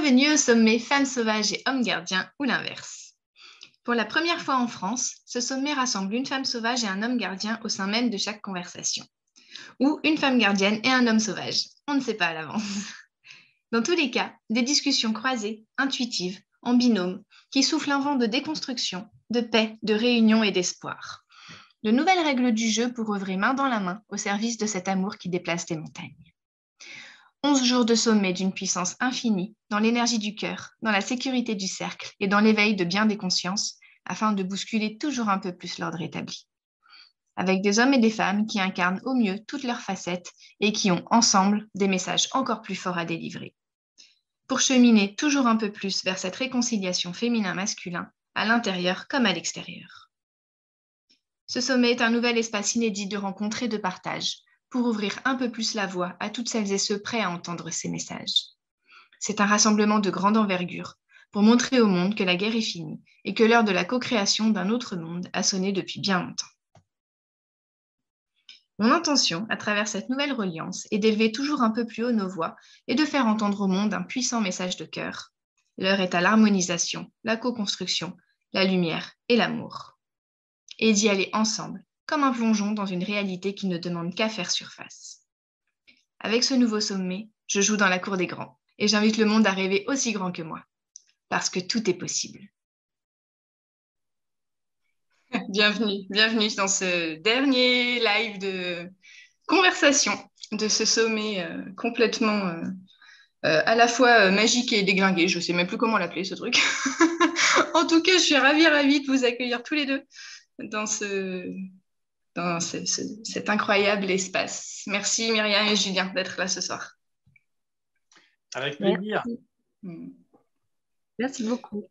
Bienvenue au sommet Femmes sauvages et hommes gardiens ou l'inverse. Pour la première fois en France, ce sommet rassemble une femme sauvage et un homme gardien au sein même de chaque conversation. Ou une femme gardienne et un homme sauvage. On ne sait pas à l'avance. Dans tous les cas, des discussions croisées, intuitives, en binôme, qui soufflent un vent de déconstruction, de paix, de réunion et d'espoir. De nouvelles règles du jeu pour œuvrer main dans la main au service de cet amour qui déplace des montagnes. 11 jours de sommet d'une puissance infinie, dans l'énergie du cœur, dans la sécurité du cercle et dans l'éveil de bien des consciences, afin de bousculer toujours un peu plus l'ordre établi. Avec des hommes et des femmes qui incarnent au mieux toutes leurs facettes et qui ont, ensemble, des messages encore plus forts à délivrer. Pour cheminer toujours un peu plus vers cette réconciliation féminin-masculin, à l'intérieur comme à l'extérieur. Ce sommet est un nouvel espace inédit de rencontres et de partage, pour ouvrir un peu plus la voie à toutes celles et ceux prêts à entendre ces messages. C'est un rassemblement de grande envergure pour montrer au monde que la guerre est finie et que l'heure de la co-création d'un autre monde a sonné depuis bien longtemps. Mon intention, à travers cette nouvelle reliance, est d'élever toujours un peu plus haut nos voix et de faire entendre au monde un puissant message de cœur. L'heure est à l'harmonisation, la co-construction, la lumière et l'amour. Et d'y aller ensemble, comme un plongeon dans une réalité qui ne demande qu'à faire surface. Avec ce nouveau sommet, je joue dans la cour des grands et j'invite le monde à rêver aussi grand que moi, parce que tout est possible. Bienvenue dans ce dernier live de conversation de ce sommet complètement à la fois magique et déglingué. Je ne sais même plus comment l'appeler ce truc. En tout cas, je suis ravie de vous accueillir tous les deux dans cet incroyable espace. Merci Myriam et Julien d'être là ce soir. Avec plaisir. Merci beaucoup.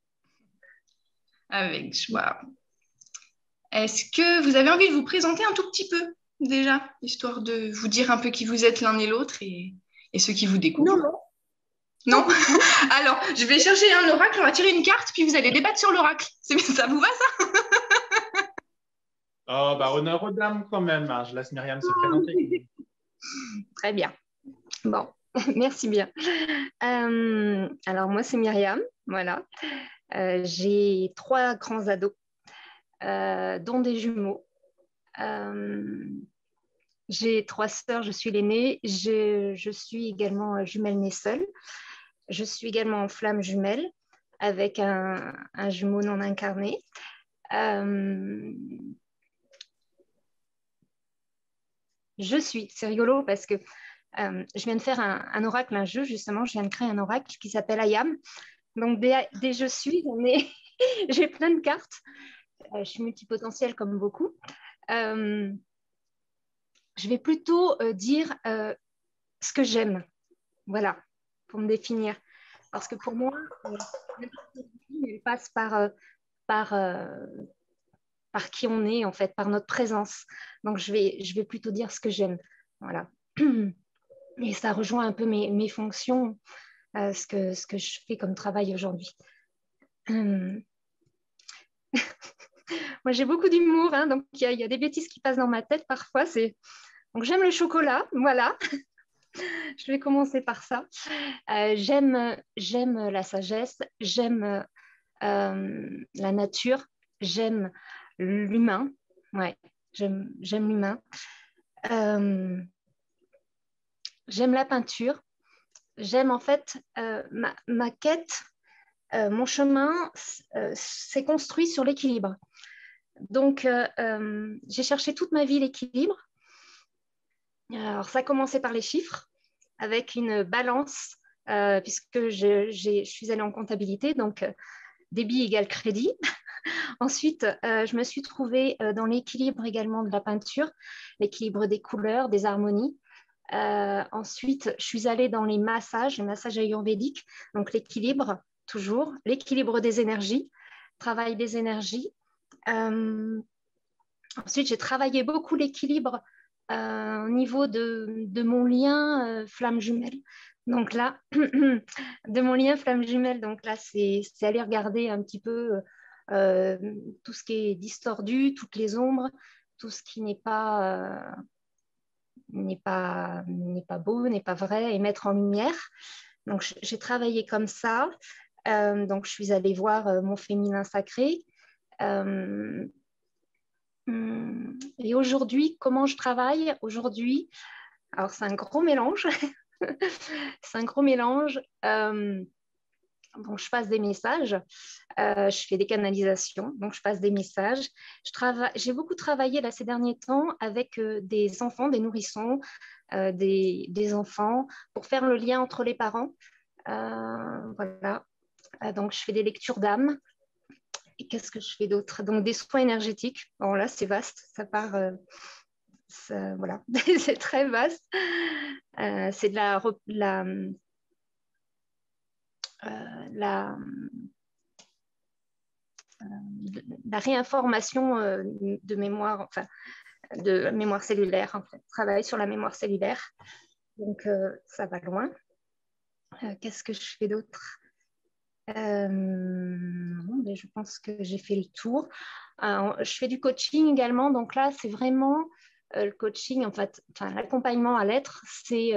Avec joie. Est-ce que vous avez envie de vous présenter un tout petit peu déjà, histoire de vous dire un peu qui vous êtes l'un et l'autre et ceux qui vous découvrent? Non. Alors, je vais chercher un oracle, on va tirer une carte, puis vous allez débattre sur l'oracle. Ça vous va ça? Oh, bah, honneur aux dames quand même. Je laisse Myriam se présenter. Très bien. Bon, merci bien. Alors, moi, c'est Myriam. Voilà. J'ai 3 grands ados, dont des jumeaux. J'ai 3 sœurs, je suis l'aînée. Je suis également jumelle née seule. Je suis également en flamme jumelle avec un jumeau non incarné. C'est rigolo parce que je viens de faire un oracle, un jeu justement, je viens de créer un oracle qui s'appelle Ayam. Donc des je suis, j'ai plein de cartes. Je suis multipotentielle comme beaucoup. Je vais plutôt dire ce que j'aime, voilà, pour me définir. Parce que pour moi, elle passe par qui on est, en fait, par notre présence. Donc, je vais plutôt dire ce que j'aime. Voilà. Et ça rejoint un peu mes fonctions, ce que je fais comme travail aujourd'hui. Moi, j'ai beaucoup d'humour, hein, donc il y a des bêtises qui passent dans ma tête parfois. Donc, j'aime le chocolat, voilà. Je vais commencer par ça. J'aime la sagesse, j'aime la nature, j'aime l'humain. Ouais, j'aime l'humain. J'aime la peinture. J'aime en fait ma quête, mon chemin s'est construit sur l'équilibre. Donc, j'ai cherché toute ma vie l'équilibre. Alors, ça a commencé par les chiffres, avec une balance, puisque je suis allée en comptabilité, donc débit égale crédit. Ensuite, je me suis trouvée dans l'équilibre également de la peinture, l'équilibre des couleurs, des harmonies. Ensuite, je suis allée dans les massages ayurvédiques, donc l'équilibre, toujours, l'équilibre des énergies, travail des énergies. Ensuite, j'ai travaillé beaucoup l'équilibre au niveau de mon lien flamme jumelle. Donc là, de mon lien flamme jumelle, donc là, c'est aller regarder un petit peu tout ce qui est distordu, toutes les ombres, tout ce qui n'est pas beau, n'est pas vrai, et mettre en lumière. Donc, j'ai travaillé comme ça. Donc, je suis allée voir mon féminin sacré. Et aujourd'hui, comment je travaille? Aujourd'hui, alors c'est un gros mélange. C'est un gros mélange. Donc, je passe des messages, je fais des canalisations, donc je passe des messages. J'ai beaucoup travaillé là, ces derniers temps avec des enfants, des nourrissons, des enfants, pour faire le lien entre les parents. Voilà. Donc, je fais des lectures d'âme. Et qu'est-ce que je fais d'autre? Donc, des soins énergétiques. Bon, là, c'est vaste. Ça part. Voilà, c'est très vaste. C'est de la réinformation de mémoire, enfin, de mémoire cellulaire, en fait. Travail sur la mémoire cellulaire. Donc, ça va loin. Qu'est-ce que je fais d'autre? Je pense que j'ai fait le tour. Je fais du coaching également. Donc là, c'est vraiment le coaching, en fait, l'accompagnement à l'être, c'est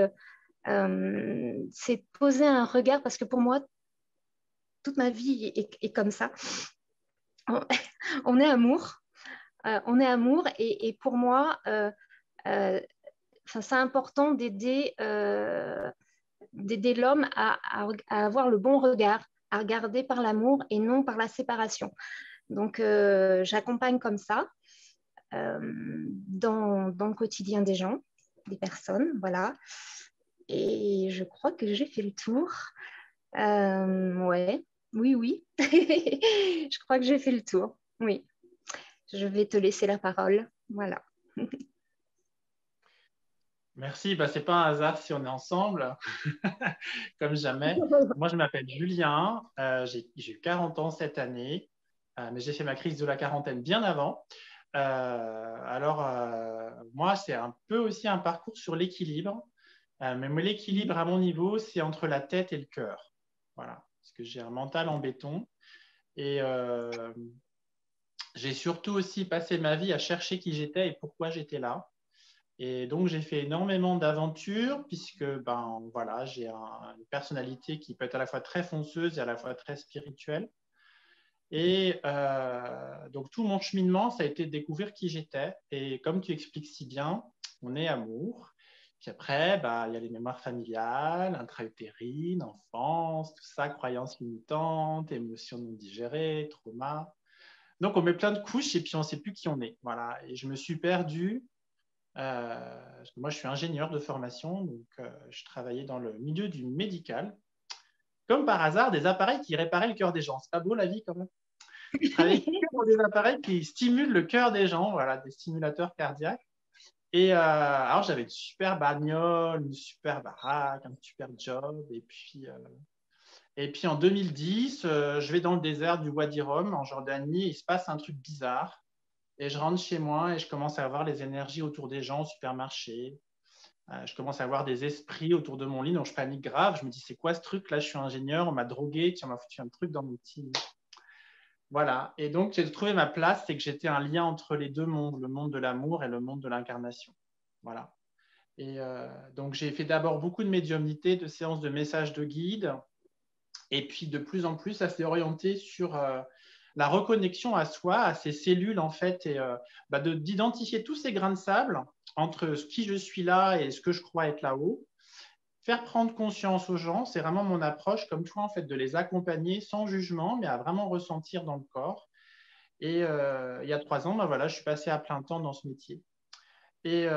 poser un regard, parce que pour moi, toute ma vie est comme ça. On est amour. On est amour. Et pour moi, c'est important d'aider l'homme à avoir le bon regard, à regarder par l'amour et non par la séparation. Donc, j'accompagne comme ça dans le quotidien des gens, des personnes, voilà. Et je crois que j'ai fait le tour. Ouais, oui. Je crois que j'ai fait le tour, oui. Je vais te laisser la parole, voilà. Merci, ce n'est pas un hasard si on est ensemble, comme jamais. Moi, je m'appelle Julien, j'ai eu 40 ans cette année, mais j'ai fait ma crise de la quarantaine bien avant. Moi, c'est un peu aussi un parcours sur l'équilibre, mais l'équilibre à mon niveau, c'est entre la tête et le cœur. Voilà, parce que j'ai un mental en béton et j'ai surtout aussi passé ma vie à chercher qui j'étais et pourquoi j'étais là. Et donc, j'ai fait énormément d'aventures puisque j'ai une personnalité qui peut être à la fois très fonceuse et à la fois très spirituelle. Et donc, tout mon cheminement, ça a été de découvrir qui j'étais. Et comme tu expliques si bien, on est amour. Puis après, il y a les mémoires familiales, intra-utérines, enfance, tout ça, croyances limitantes, émotions non digérées, traumas. Donc, on met plein de couches et puis on ne sait plus qui on est. Voilà. Et je me suis perdu. Parce que moi, je suis ingénieur de formation, donc je travaillais dans le milieu du médical. Comme par hasard, des appareils qui réparaient le cœur des gens. C'est pas beau la vie quand même. Je travaillais sur des appareils qui stimulent le cœur des gens, voilà, des stimulateurs cardiaques. Et alors, j'avais une super bagnole, une super baraque, un super job. Et puis en 2010, je vais dans le désert du Wadi Rum, en Jordanie, et il se passe un truc bizarre. Et je rentre chez moi et je commence à voir les énergies autour des gens au supermarché. Je commence à voir des esprits autour de mon lit, donc je panique grave. Je me dis, c'est quoi ce truc? Là, je suis ingénieur, on m'a drogué, tu m'as foutu un truc dans mon petit. Voilà. Et donc, j'ai trouvé ma place, c'est que j'étais un lien entre les deux mondes, le monde de l'amour et le monde de l'incarnation. Voilà. Et donc, j'ai fait d'abord beaucoup de médiumnité, de séances de messages de guide. Et puis, de plus en plus, ça s'est orienté sur la reconnexion à soi, à ses cellules, en fait, et d'identifier tous ces grains de sable entre qui je suis là et ce que je crois être là-haut. Faire prendre conscience aux gens, c'est vraiment mon approche, comme toi, en fait, de les accompagner sans jugement, mais à vraiment ressentir dans le corps. Et il y a 3 ans, je suis passé à plein temps dans ce métier. Et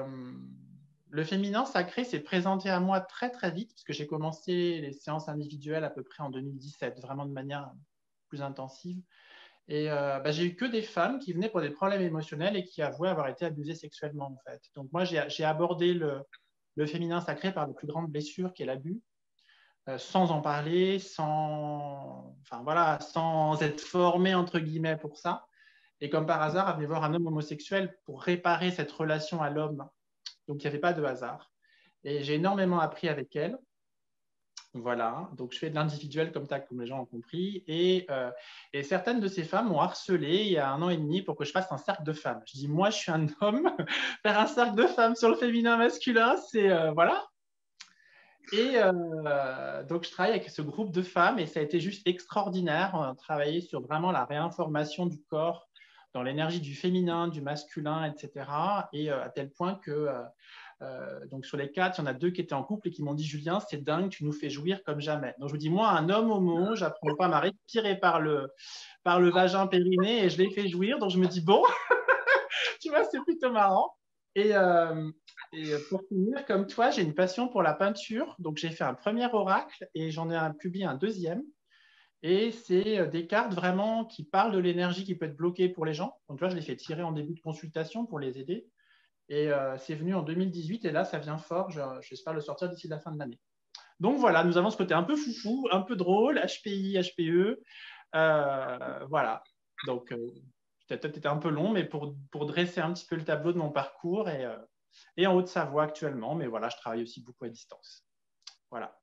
le féminin sacré s'est présenté à moi très, très vite, parce que j'ai commencé les séances individuelles à peu près en 2017, vraiment de manière plus intensive. Et j'ai eu que des femmes qui venaient pour des problèmes émotionnels et qui avouaient avoir été abusées sexuellement, en fait. Donc, moi, j'ai abordé le féminin sacré par la plus grande blessure qui est l'abus, sans en parler, sans être formé, entre guillemets, pour ça. Et comme par hasard, elle venait voir un homme homosexuel pour réparer cette relation à l'homme. Donc, il n'y avait pas de hasard. Et j'ai énormément appris avec elle. Voilà, donc je fais de l'individuel comme les gens ont compris. Et certaines de ces femmes m'ont harcelé il y a 1 an et demi pour que je fasse un cercle de femmes. Je dis, moi, je suis un homme, faire un cercle de femmes sur le féminin masculin, c'est voilà. Et donc, je travaille avec ce groupe de femmes et ça a été juste extraordinaire. On a travaillé sur vraiment la réinformation du corps dans l'énergie du féminin, du masculin, etc. Et à tel point que donc sur les 4, il y en a 2 qui étaient en couple et qui m'ont dit Julien, c'est dingue, tu nous fais jouir comme jamais. Donc je vous dis, moi, un homme homo, j'apprends pas à respirer par le vagin périnée et je l'ai fait jouir. Donc je me dis, bon, tu vois, c'est plutôt marrant. Et, pour finir, comme toi, j'ai une passion pour la peinture. Donc j'ai fait un premier oracle et j'en ai publié un deuxième. Et c'est des cartes vraiment qui parlent de l'énergie qui peut être bloquée pour les gens. Donc, tu vois, je les fais tirer en début de consultation pour les aider. Et c'est venu en 2018 et là, ça vient fort. J'espère le sortir d'ici la fin de l'année. Donc voilà, nous avons ce côté un peu foufou, un peu drôle, HPI, HPE. Voilà. Donc, peut-être été un peu long, mais pour dresser un petit peu le tableau de mon parcours et en Haute-Savoie actuellement. Mais voilà, je travaille aussi beaucoup à distance. Voilà.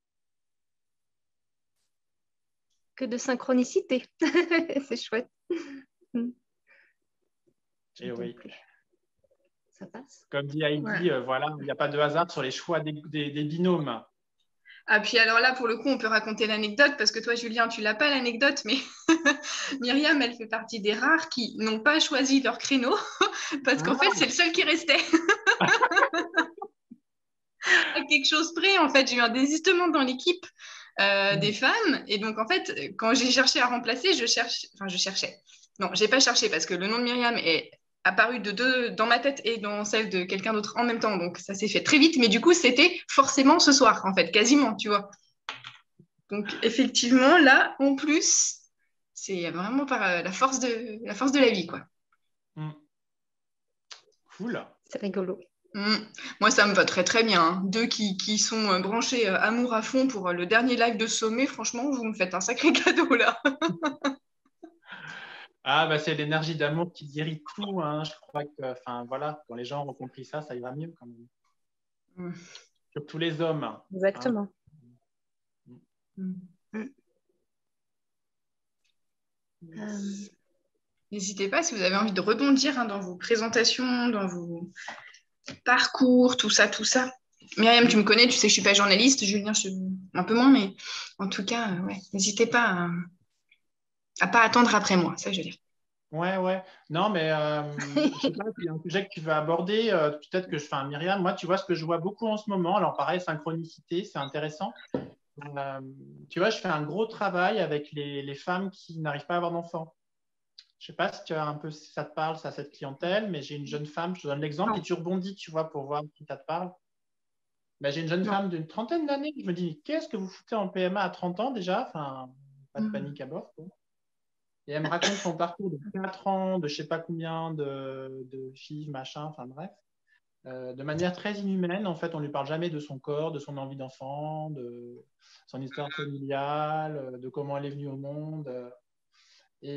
Que de synchronicité. C'est chouette. Et oui. Ça passe. Comme dit Heidi, voilà, il n'y a pas de hasard sur les choix des binômes. Ah, puis alors là, pour le coup, on peut raconter l'anecdote parce que toi, Julien, tu l'as pas l'anecdote, mais Myriam, elle fait partie des rares qui n'ont pas choisi leur créneau parce qu'en fait, c'est le seul qui restait. À quelque chose près, en fait, j'ai eu un désistement dans l'équipe des femmes. Et donc, en fait, quand j'ai cherché à remplacer, je cherchais. Non, j'ai pas cherché parce que le nom de Myriam est apparu dans ma tête et dans celle de quelqu'un d'autre en même temps. Donc, ça s'est fait très vite. Mais du coup, c'était forcément ce soir, en fait, quasiment, tu vois. Donc, effectivement, là, en plus, c'est vraiment par la force de la vie, quoi. Cool. C'est rigolo. Moi, ça me va très très bien. Hein. 2 qui sont branchés amour à fond pour le dernier live de sommet. Franchement, vous me faites un sacré cadeau là. Ah, bah, c'est l'énergie d'amour qui guérit tout. Hein. Je crois que, voilà, quand les gens ont compris ça, ça ira mieux quand même. Surtout les hommes. Exactement. Hein. N'hésitez pas si vous avez envie de rebondir dans vos présentations, dans vos parcours, tout ça, tout ça. Myriam, tu me connais, tu sais que je ne suis pas journaliste. Julien, un peu moins, mais en tout cas, n'hésitez pas à pas attendre après moi, ça je veux dire. Ouais. Non, mais je sais pas s'il y a un sujet que tu veux aborder. Peut-être que Myriam, moi, tu vois, ce que je vois beaucoup en ce moment, alors pareil, synchronicité, c'est intéressant. Tu vois, je fais un gros travail avec les femmes qui n'arrivent pas à avoir d'enfants. Je ne sais pas si tu as un peu, si ça te parle, ça, cette clientèle, mais j'ai une jeune femme, je te donne l'exemple, et tu rebondis, tu vois, pour voir si ça te parle. Ben, j'ai une jeune femme d'une trentaine d'années. Je me dis, qu'est-ce que vous foutez en PMA à 30 ans déjà? Enfin, pas de panique à bord. Quoi. Et elle me raconte son parcours de 4 ans, de je ne sais pas combien de filles, machin, enfin bref. De manière très inhumaine, en fait, on ne lui parle jamais de son corps, de son envie d'enfant, de son histoire familiale, de comment elle est venue au monde. Et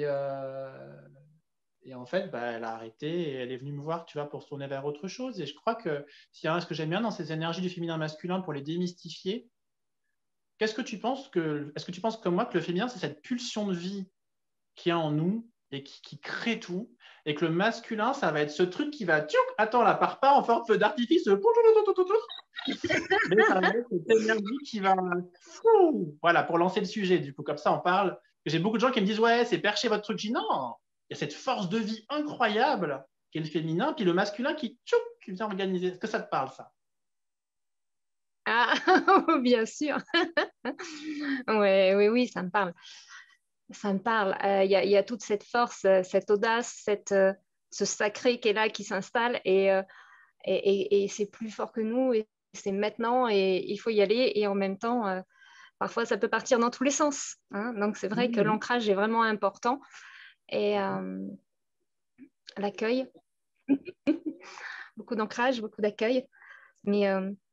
en fait, elle a arrêté et elle est venue me voir, tu vois, pour se tourner vers autre chose. Et je crois que s'il y a ce que j'aime bien dans ces énergies du féminin masculin pour les démystifier, est-ce que tu penses comme moi que le féminin, c'est cette pulsion de vie qu'il y a en nous et qui crée tout, et que le masculin, ça va être ce truc qui va, attends, là, part pas en forme feu d'artifice, mais ça va être cette énergie qui va, voilà, pour lancer le sujet, du coup, comme ça, on parle. J'ai beaucoup de gens qui me disent, ouais, c'est perché votre truc. Je dis, non, il y a cette force de vie incroyable qui est le féminin, puis le masculin qui vient organiser. Est-ce que ça te parle, ça? Ah, bien sûr. Oui, ça me parle. Ça me parle. Il y a toute cette force, cette audace, ce sacré qui est là, qui s'installe et c'est plus fort que nous et c'est maintenant et il faut y aller. Et en même temps, parfois, ça peut partir dans tous les sens. Hein. Donc, c'est vrai que l'ancrage est vraiment important et l'accueil. Beaucoup d'ancrage, beaucoup d'accueil. Mais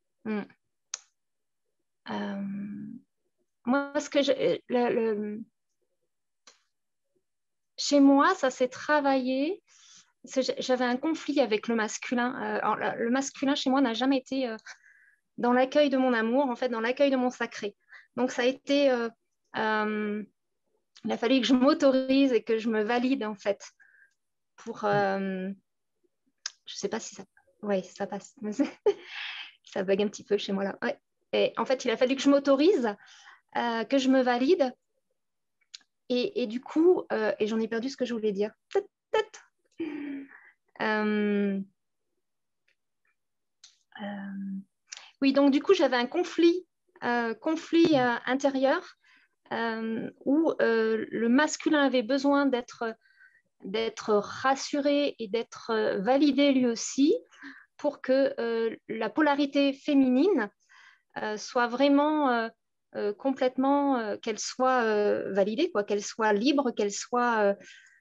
moi, chez moi, ça s'est travaillé. J'avais un conflit avec le masculin. Le masculin, chez moi, n'a jamais été dans l'accueil de mon amour, en fait, dans l'accueil de mon sacré. Donc, ça a été... il a fallu que je m'autorise et que je me valide, en fait, pour... je ne sais pas si ça... Oui, ça passe. Ça bug un petit peu chez moi, là. Ouais. Et en fait, il a fallu que je m'autorise, que je me valide. Et du coup, et j'en ai perdu ce que je voulais dire. Oui, donc du coup, j'avais un conflit intérieur où le masculin avait besoin d'être rassuré et d'être validé lui aussi pour que la polarité féminine soit vraiment qu'elle soit validée, quoi, qu'elle soit libre, qu'elle soit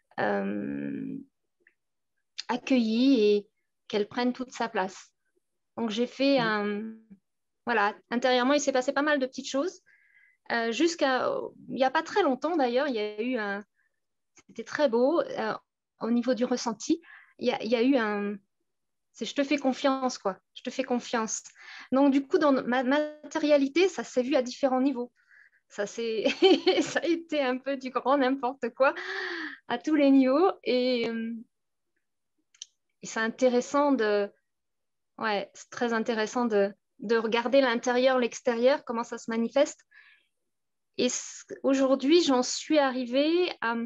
accueillie et qu'elle prenne toute sa place. Donc j'ai fait voilà, intérieurement, il s'est passé pas mal de petites choses. Jusqu'à, il n'y a pas très longtemps d'ailleurs, il y a eu c'était très beau au niveau du ressenti. Il y a eu c'est je te fais confiance, quoi. Je te fais confiance. Donc, du coup, dans ma matérialité, ça s'est vu à différents niveaux. Ça, ça a été un peu du grand n'importe quoi à tous les niveaux. Et c'est intéressant ouais, c'est très intéressant de regarder l'intérieur, l'extérieur, comment ça se manifeste. Et aujourd'hui, j'en suis arrivée à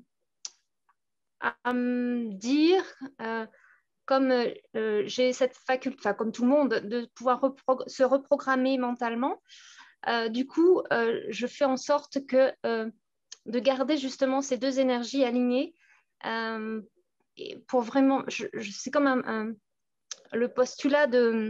me dire, comme j'ai cette faculté, enfin, comme tout le monde, de pouvoir se reprogrammer mentalement, du coup, je fais en sorte de garder justement ces deux énergies alignées pour vraiment, c'est comme le postulat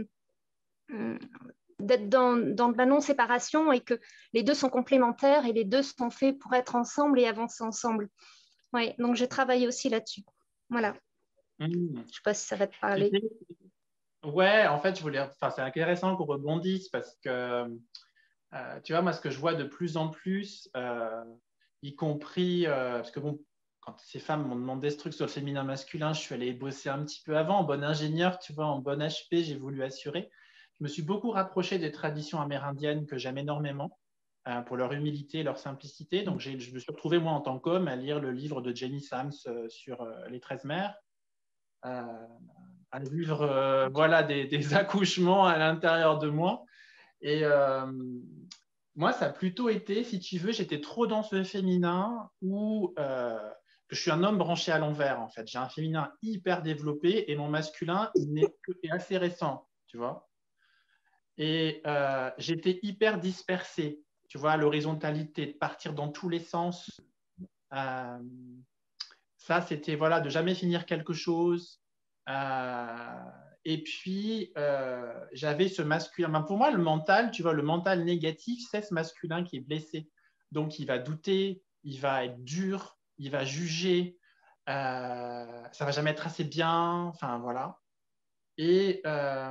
d'être dans de la non-séparation et que les deux sont complémentaires et les deux sont faits pour être ensemble et avancer ensemble. Ouais, donc j'ai travaillé aussi là-dessus. Voilà. Je ne sais pas si ça va te parler. Ouais, en fait, c'est intéressant qu'on rebondisse parce que, tu vois, moi, ce que je vois de plus en plus, y compris, parce que bon, quand ces femmes m'ont demandé ce truc sur le féminin masculin, je suis allée bosser un petit peu avant, en bon ingénieur, tu vois, en bon HP, j'ai voulu assurer. Je me suis beaucoup rapproché des traditions amérindiennes que j'aime énormément pour leur humilité, leur simplicité. Donc, je me suis retrouvé, moi, en tant qu'homme, à lire le livre de Jenny Sams sur les 13 mères. À vivre voilà, des accouchements à l'intérieur de moi. Et moi, ça a plutôt été, si tu veux, j'étais trop dans ce féminin où je suis un homme branché à l'envers, en fait. J'ai un féminin hyper développé et mon masculin est assez récent, tu vois. Et j'étais hyper dispersé, tu vois, l'horizontalité, de partir dans tous les sens. Ça, c'était voilà, de jamais finir quelque chose. Et puis, j'avais ce masculin. Pour moi, le mental, tu vois, le mental négatif, c'est ce masculin qui est blessé. Donc, il va douter, il va être dur, il va juger, ça va jamais être assez bien. Enfin, voilà. Et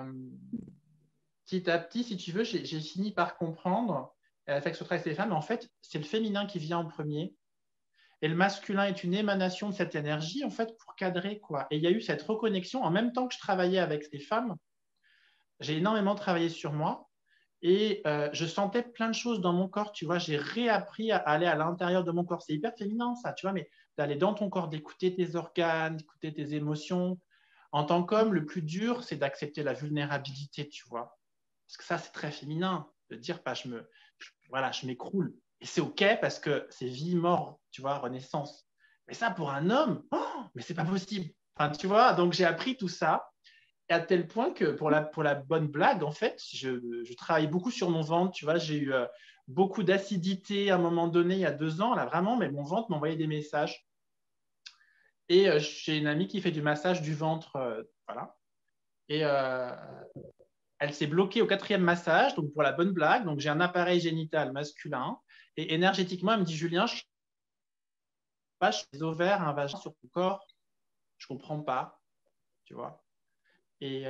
petit à petit, si tu veux, j'ai fini par comprendre, avec ce travail avec les femmes, en fait, c'est le féminin qui vient en premier. Et le masculin est une émanation de cette énergie, en fait, pour cadrer, quoi. Et il y a eu cette reconnexion. En même temps que je travaillais avec ces femmes, j'ai énormément travaillé sur moi et je sentais plein de choses dans mon corps, tu vois. J'ai réappris à aller à l'intérieur de mon corps. C'est hyper féminin, ça, tu vois, mais d'aller dans ton corps, d'écouter tes organes, d'écouter tes émotions. En tant qu'homme, le plus dur, c'est d'accepter la vulnérabilité, tu vois. Parce que ça, c'est très féminin, de dire, bah, je m'écroule. Et c'est OK parce que c'est vie, mort, tu vois, renaissance. Mais ça, pour un homme, mais c'est pas possible. Enfin, tu vois, donc j'ai appris tout ça, et à tel point que pour la bonne blague, en fait, je travaille beaucoup sur mon ventre, tu vois, j'ai eu beaucoup d'acidité à un moment donné, il y a 2 ans, là, vraiment, mais mon ventre m'envoyait des messages. Et j'ai une amie qui fait du massage du ventre, voilà. Et elle s'est bloquée au 4e massage, donc pour la bonne blague. Donc j'ai un appareil génital masculin. Et énergétiquement, elle me dit, Julien, je des ovaires, un vagin sur ton corps. Je ne comprends pas, tu vois. Et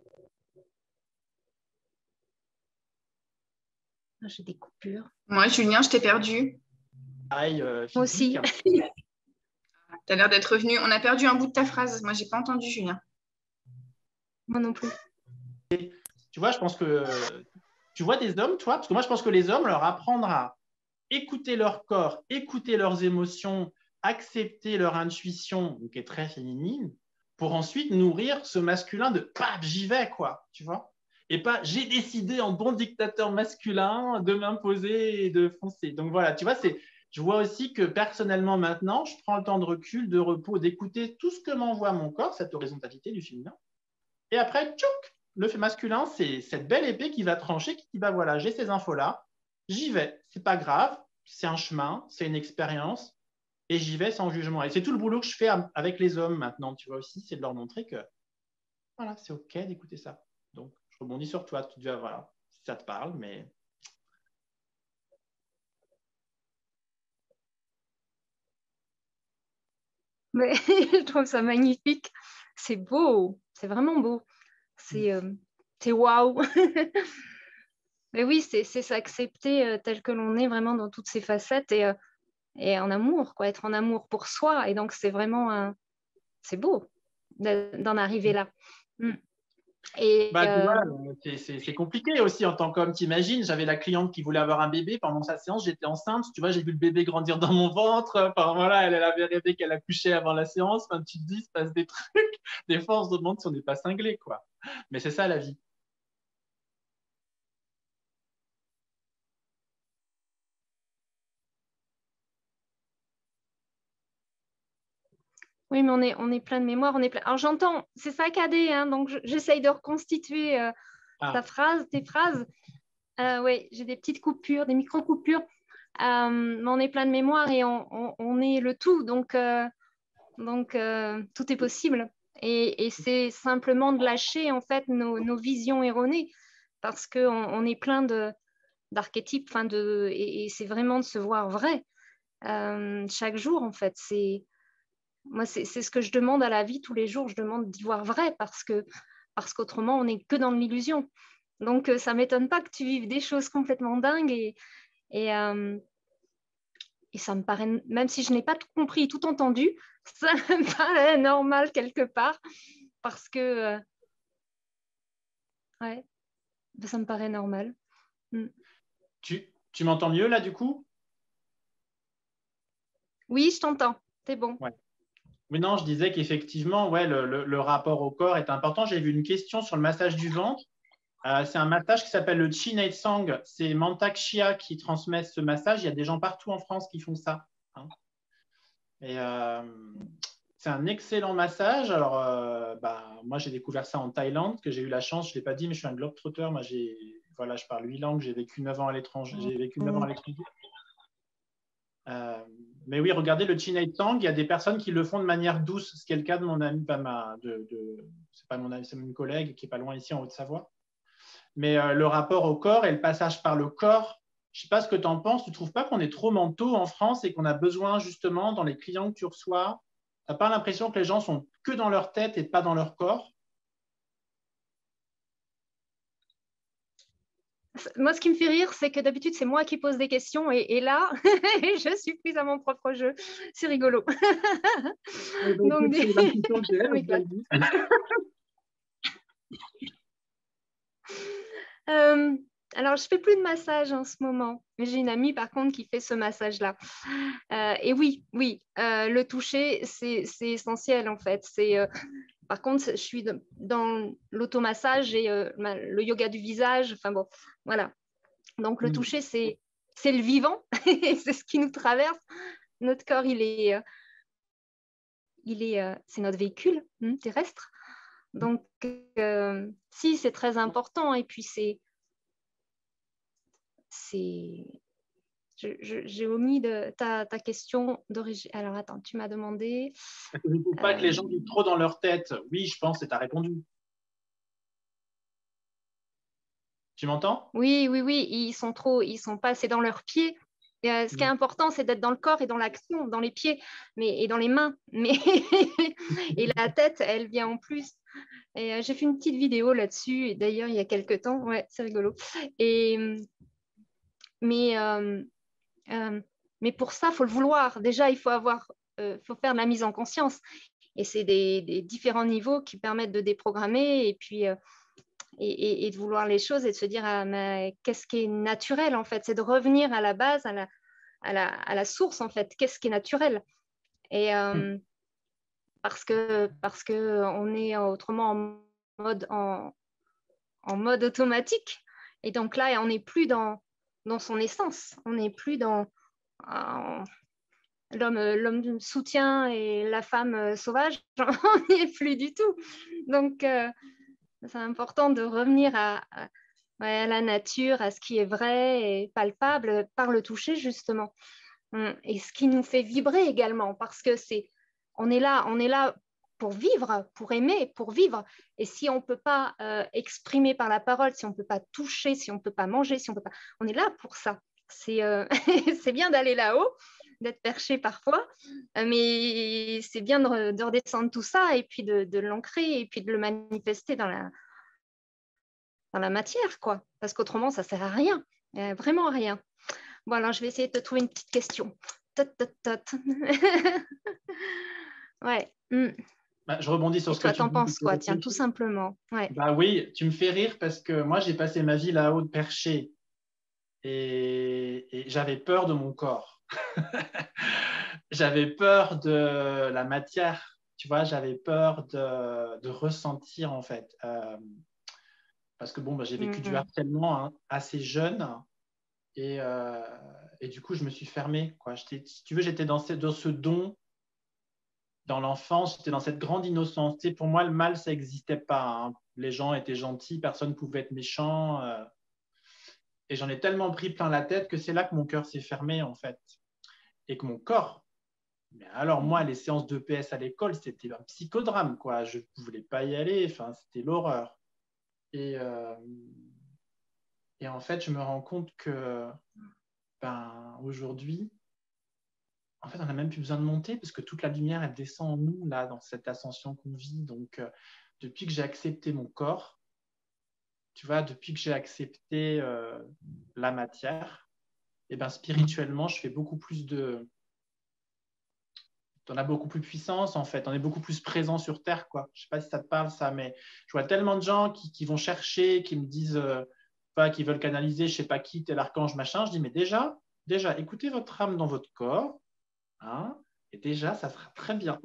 j'ai des coupures. Moi, Julien, je t'ai perdu. pareil, Moi aussi. Tu as l'air d'être revenu. On a perdu un bout de ta phrase. Moi, j'ai pas entendu, Julien. Moi non plus. Tu vois, je pense que tu vois des hommes, toi, parce que moi, je pense que les hommes, leur apprendre à écouter leur corps, écouter leurs émotions, accepter leur intuition, qui est très féminine, pour ensuite nourrir ce masculin de paf, j'y vais, quoi, tu vois. et pas j'ai décidé en bon dictateur masculin de m'imposer et de foncer. Donc voilà, tu vois, je vois aussi que personnellement maintenant, je prends le temps de recul, de repos, d'écouter tout ce que m'envoie mon corps, cette horizontalité du féminin. Et après, tchouk, le fait masculin, c'est cette belle épée qui va trancher, qui dit bah voilà, j'ai ces infos-là, j'y vais, c'est pas grave, c'est un chemin, c'est une expérience, et j'y vais sans jugement. Et c'est tout le boulot que je fais avec les hommes maintenant, tu vois aussi, c'est de leur montrer que voilà, c'est OK d'écouter ça. Donc, je rebondis sur toi, tu te dis, ah, voilà, si ça te parle, mais. Mais je trouve ça magnifique. C'est beau, c'est vraiment beau. C'est waouh. Mais oui, c'est s'accepter tel que l'on est vraiment dans toutes ses facettes et en amour, quoi, être en amour pour soi. Et donc, c'est vraiment c'est beau d'en arriver là. Et Bah, tu vois, c'est compliqué aussi en tant qu'homme. T'imagines, j'avais la cliente qui voulait avoir un bébé pendant sa séance, j'étais enceinte. Tu vois, j'ai vu le bébé grandir dans mon ventre. Enfin, voilà, elle avait rêvé qu'elle accouchait avant la séance. Enfin, tu te dis, il se passe des trucs. Des fois, on se demande si on n'est pas cinglé, quoi. Mais c'est ça la vie. oui, mais on est plein de mémoire. Alors, j'entends, c'est saccadé, hein, donc j'essaye de reconstituer Ah, tes phrases. Oui, j'ai des petites coupures, des micro-coupures. Mais on est plein de mémoire et on est le tout. Donc tout est possible. Et c'est simplement de lâcher en fait nos visions erronées parce qu'on est plein d'archétypes et c'est vraiment de se voir vrai chaque jour en fait. Moi, c'est ce que je demande à la vie tous les jours. Je demande d'y voir vrai parce qu'autrement, on n'est que dans l'illusion. Donc, ça ne m'étonne pas que tu vives des choses complètement dingues et, euh, et ça me paraît, même si je n'ai pas tout compris, tout entendu, ça me paraît normal quelque part parce que, ouais, ça me paraît normal. Mm. tu m'entends mieux là, du coup? Oui, je t'entends. C'est bon. Ouais. Oui, non, je disais qu'effectivement, ouais, le rapport au corps est important. J'ai vu une question sur le massage du ventre. C'est un massage qui s'appelle le Chi Nei Tsang. C'est Mantak Chia qui transmet ce massage. Il y a des gens partout en France qui font ça, hein. Et c'est un excellent massage. Alors, bah, moi, j'ai découvert ça en Thaïlande, que j'ai eu la chance, je ne l'ai pas dit, mais je suis un globe-trotteur. Moi, voilà, je parle 8 langues. J'ai vécu 9 ans à l'étranger. J'ai vécu 9 ans à l'étranger. Mais oui, regardez le Chi Nei Tsang. Il y a des personnes qui le font de manière douce, ce qui est le cas de mon ami, c'est pas mon ami, c'est une collègue qui est pas loin ici en Haute-Savoie. Mais le rapport au corps et le passage par le corps, je ne sais pas ce que tu en penses. Tu ne trouves pas qu'on est trop mentaux en France et qu'on a besoin justement, dans les clients que tu reçois, tu n'as pas l'impression que les gens sont que dans leur tête et pas dans leur corps? Moi, ce qui me fait rire, c'est que d'habitude, c'est moi qui pose des questions et là, je suis prise à mon propre jeu. C'est rigolo. Donc, C'est l'intuition que j'ai, ça donc m'éclate. vas-y. Alors, je fais plus de massage en ce moment, mais j'ai une amie par contre qui fait ce massage-là. Et oui, le toucher, c'est essentiel en fait. Par contre, je suis dans l'automassage et le yoga du visage. Enfin bon, voilà. Donc, le toucher, c'est le vivant, c'est ce qui nous traverse. Notre corps, c'est notre véhicule terrestre. Donc, si, c'est très important. Et puis, j'ai omis ta question d'origine. Alors, attends, tu m'as demandé. Parce que je ne trouve pas que les gens vivent trop dans leur tête. Oui, je pense, et tu as répondu. Tu m'entends? Oui, ils sont pas assez dans leurs pieds. Ce qui est important, c'est d'être dans le corps et dans l'action, dans les pieds et dans les mains. Et la tête, elle vient en plus. Et j'ai fait une petite vidéo là-dessus, et d'ailleurs, il y a quelques temps. Ouais, c'est rigolo. Mais, euh, euh, mais pour ça, il faut le vouloir. Déjà, il faut faut faire de la mise en conscience. Et c'est des différents niveaux qui permettent de déprogrammer et puis et de vouloir les choses et de se dire mais qu'est-ce qui est naturel en fait, c'est de revenir à la base, à la source en fait, qu'est-ce qui est naturel. Et parce que on est autrement en mode en mode automatique. Et donc là, on n'est plus dans son essence. On n'est plus dans l'homme soutien et la femme sauvage. On n'y est plus du tout. Donc, c'est important de revenir à la nature, à ce qui est vrai et palpable par le toucher, justement. Et ce qui nous fait vibrer également, parce que on est là pour vivre, pour aimer, pour vivre. Et si on ne peut pas exprimer par la parole, si on ne peut pas toucher, si on ne peut pas manger, si on peut pas, on est là pour ça. C'est bien d'aller là-haut, d'être perché parfois, mais c'est bien de redescendre tout ça et puis de l'ancrer et puis de le manifester dans la matière, quoi. Parce qu'autrement, ça ne sert à rien, vraiment à rien. Bon, alors je vais essayer de te trouver une petite question. Ouais. Bah, je rebondis sur Et ce toi, que tu t'en dis. penses quoi? Tiens, tout simplement. Ouais. Bah oui, tu me fais rire parce que moi, j'ai passé ma vie là-haut de perché et j'avais peur de mon corps. J'avais peur de la matière, tu vois, j'avais peur de ressentir en fait. Parce que bon, bah, j'ai vécu du harcèlement hein, assez jeune et du coup, je me suis fermé, quoi. Si tu veux, j'étais dans ce don dans l'enfance, j'étais dans cette grande innocence. Tu sais, pour moi, le mal, ça n'existait pas. Hein. Les gens étaient gentils, personne ne pouvait être méchant. Et j'en ai tellement pris plein la tête que c'est là que mon cœur s'est fermé, en fait. Et que mon corps. Mais alors, moi, les séances d'EPS à l'école, c'était un psychodrame, quoi. Je ne voulais pas y aller. Enfin, c'était l'horreur. Et en fait, je me rends compte que aujourd'hui, en fait, on n'a même plus besoin de monter parce que toute la lumière, elle descend en nous, là, dans cette ascension qu'on vit. Donc, depuis que j'ai accepté mon corps, tu vois, depuis que j'ai accepté la matière, et ben spirituellement, je fais beaucoup plus on a beaucoup plus de puissance, en fait. On est beaucoup plus présent sur Terre, quoi. Je sais pas si ça te parle, ça, mais je vois tellement de gens qui vont chercher, qui me disent, pas, qui veulent canaliser, je sais pas qui, tel archange, machin. Je dis, mais déjà, écoutez votre âme dans votre corps, hein, et déjà, ça sera très bien.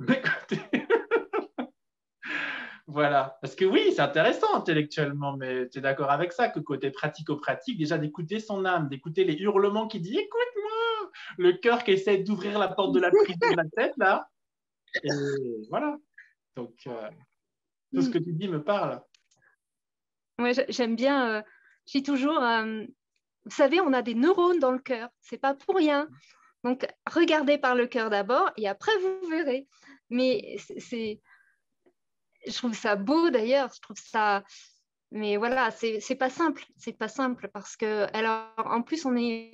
Voilà. Parce que oui, c'est intéressant intellectuellement, mais tu es d'accord avec ça, que côté pratico-pratique, déjà d'écouter son âme, d'écouter les hurlements qui disent écoute-moi, le cœur qui essaie d'ouvrir la porte de la prison de la tête, là. Et voilà. Donc, tout ce que tu dis me parle. Ouais, j'aime bien, je dis toujours, vous savez, on a des neurones dans le cœur, c'est pas pour rien. Donc, regardez par le cœur d'abord et après, vous verrez. Mais je trouve ça beau d'ailleurs, je trouve ça. Mais voilà, c'est pas simple, parce que, alors, en plus, on est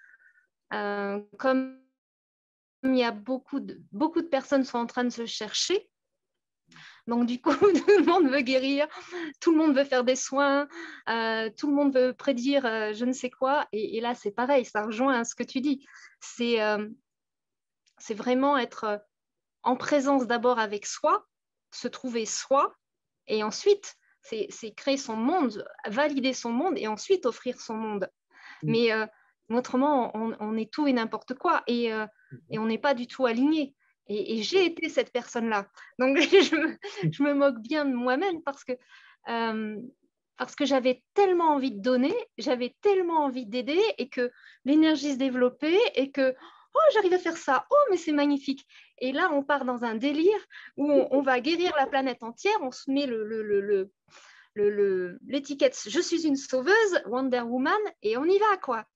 comme il y a beaucoup de personnes sont en train de se chercher. Donc, du coup, tout le monde veut guérir, tout le monde veut faire des soins, tout le monde veut prédire je ne sais quoi. Et là, c'est pareil, ça rejoint ce que tu dis. C'est vraiment être en présence d'abord avec soi, se trouver soi, et ensuite, c'est créer son monde, valider son monde, et ensuite offrir son monde. Mais autrement, on est tout et n'importe quoi, et on n'est pas du tout aligné. Et j'ai été cette personne-là. Donc, je me moque bien de moi-même parce que j'avais tellement envie de donner, j'avais tellement envie d'aider et que l'énergie se développait et que oh, j'arrive à faire ça, oh, mais c'est magnifique. Et là, on part dans un délire où on va guérir la planète entière, on se met l'étiquette je suis une sauveuse, Wonder Woman, et on y va, quoi.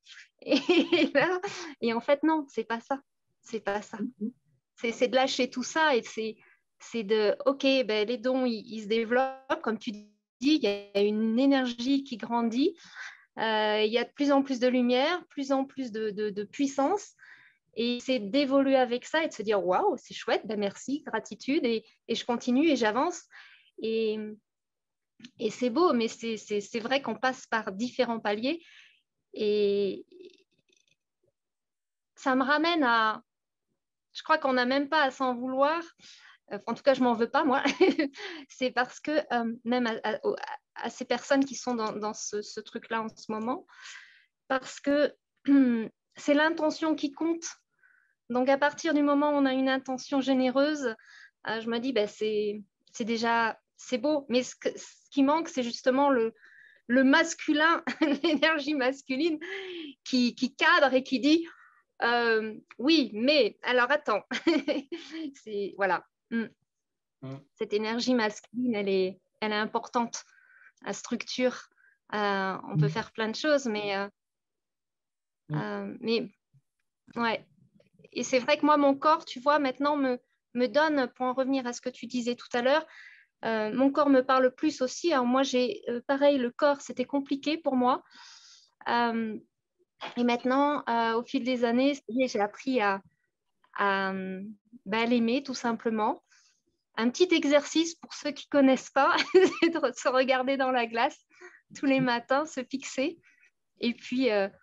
Et en fait, non, c'est pas ça. C'est pas ça. C'est de lâcher tout ça et c'est de, ok, ben, les dons, ils se développent, comme tu dis, il y a une énergie qui grandit, il y a de plus en plus de lumière, plus en plus de puissance, et c'est d'évoluer avec ça et de se dire, waouh, c'est chouette, ben merci, gratitude, et je continue et j'avance. Et c'est beau, mais c'est vrai qu'on passe par différents paliers, et ça me ramène à, je crois qu'on n'a même pas à s'en vouloir. En tout cas, je ne m'en veux pas, moi. C'est parce que même à ces personnes qui sont dans ce truc-là en ce moment, parce que c'est l'intention qui compte. Donc, à partir du moment où on a une intention généreuse, je me dis, ben, c'est déjà, c'est beau. Mais ce qui manque, c'est justement le masculin, l'énergie masculine qui cadre et qui dit oui, mais alors attends. Voilà. Cette énergie masculine, elle est importante. La structure, on peut faire plein de choses, mais ouais. Et c'est vrai que moi, mon corps, tu vois, maintenant me donne, pour en revenir à ce que tu disais tout à l'heure, mon corps me parle plus aussi. Alors moi, j'ai pareil, le corps, c'était compliqué pour moi. Et maintenant, au fil des années, j'ai appris à l'aimer tout simplement. Un petit exercice pour ceux qui ne connaissent pas, c'est de se regarder dans la glace tous les matins, se fixer et puis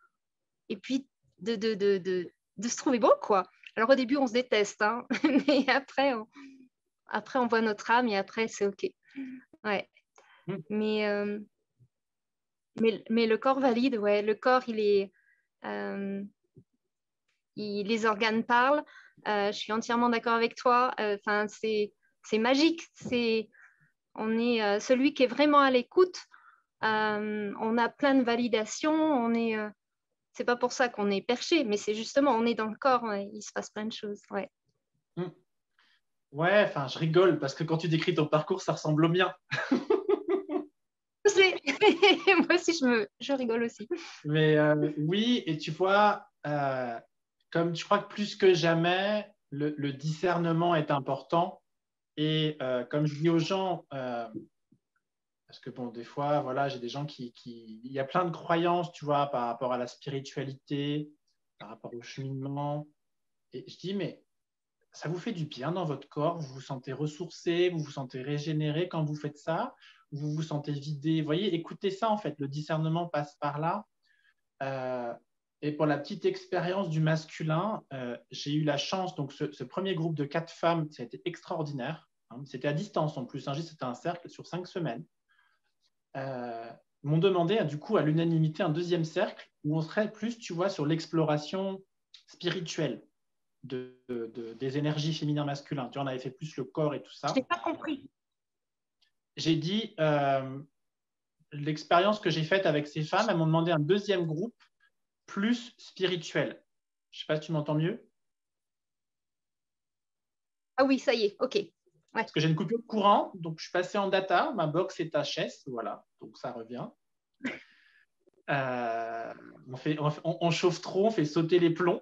de se trouver beau, quoi. Alors au début, on se déteste, hein, mais après, on voit notre âme et après, c'est OK. Ouais. Mais le corps valide, ouais. Le corps, les organes parlent. Je suis entièrement d'accord avec toi. C'est magique. On est celui qui est vraiment à l'écoute. On a plein de validations. C'est pas pour ça qu'on est perché, mais c'est justement, on est dans le corps. Ouais, il se passe plein de choses. Ouais. Ouais, enfin, je rigole parce que quand tu décris ton parcours, ça ressemble au mien. Moi aussi, je rigole aussi. Mais oui, et tu vois, comme je crois que plus que jamais, le discernement est important. Et comme je dis aux gens, parce que bon, des fois, voilà, j'ai des gens il y a plein de croyances, tu vois, par rapport à la spiritualité, par rapport au cheminement. Et je dis, mais ça vous fait du bien dans votre corps, vous vous sentez ressourcé, vous vous sentez régénéré quand vous faites ça, vous vous sentez vidé. Vous voyez, écoutez ça, en fait, le discernement passe par là. Et pour la petite expérience du masculin, j'ai eu la chance, donc ce premier groupe de 4 femmes, ça a été extraordinaire. Hein, c'était à distance en plus, hein, c'était un cercle sur 5 semaines. M'ont demandé du coup à l'unanimité un deuxième cercle où on serait plus, tu vois, sur l'exploration spirituelle des énergies féminines masculines. Tu vois, on avait fait plus le corps et tout ça. Je n'ai pas compris. J'ai dit, l'expérience que j'ai faite avec ces femmes, elles m'ont demandé un deuxième groupe plus spirituel. Je ne sais pas si tu m'entends mieux. Ah oui, ça y est, OK. Ouais. Parce que j'ai une coupure de courant, donc je suis passé en data, ma box est HS, voilà, donc ça revient. On chauffe trop, on fait sauter les plombs.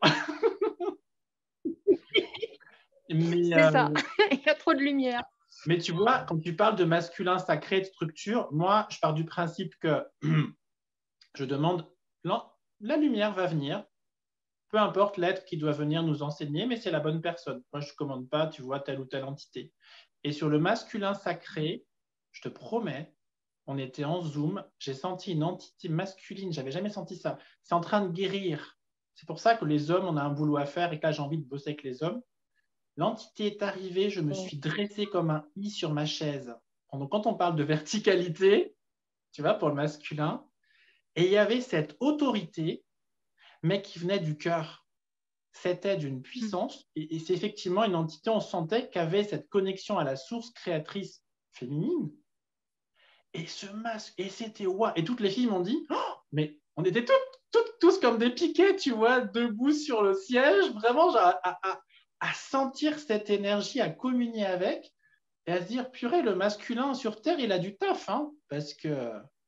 C'est ça, il y a trop de lumière. Mais tu vois, quand tu parles de masculin sacré, de structure, moi, je pars du principe que je demande, la lumière va venir, peu importe l'être qui doit venir nous enseigner, mais c'est la bonne personne. Moi, je ne commande pas, tu vois, telle ou telle entité. Et sur le masculin sacré, je te promets, on était en Zoom, j'ai senti une entité masculine, je n'avais jamais senti ça. C'est en train de guérir. C'est pour ça que les hommes, on a un boulot à faire et que là, j'ai envie de bosser avec les hommes. L'entité est arrivée, je me suis dressé comme un i sur ma chaise. Donc, quand on parle de verticalité, tu vois, pour le masculin, et il y avait cette autorité, mais qui venait du cœur. C'était d'une puissance, et c'est effectivement une entité, on sentait qu'avait cette connexion à la source créatrice féminine. Et ce masque, et c'était waouh. Et toutes les filles m'ont dit, oh, mais on était tous comme des piquets, tu vois, debout sur le siège, vraiment genre, à sentir cette énergie, à communier avec, et à se dire, purée, le masculin sur Terre, il a du taf, hein, parce que...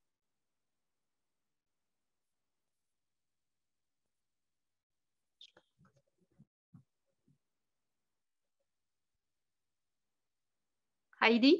Heidi,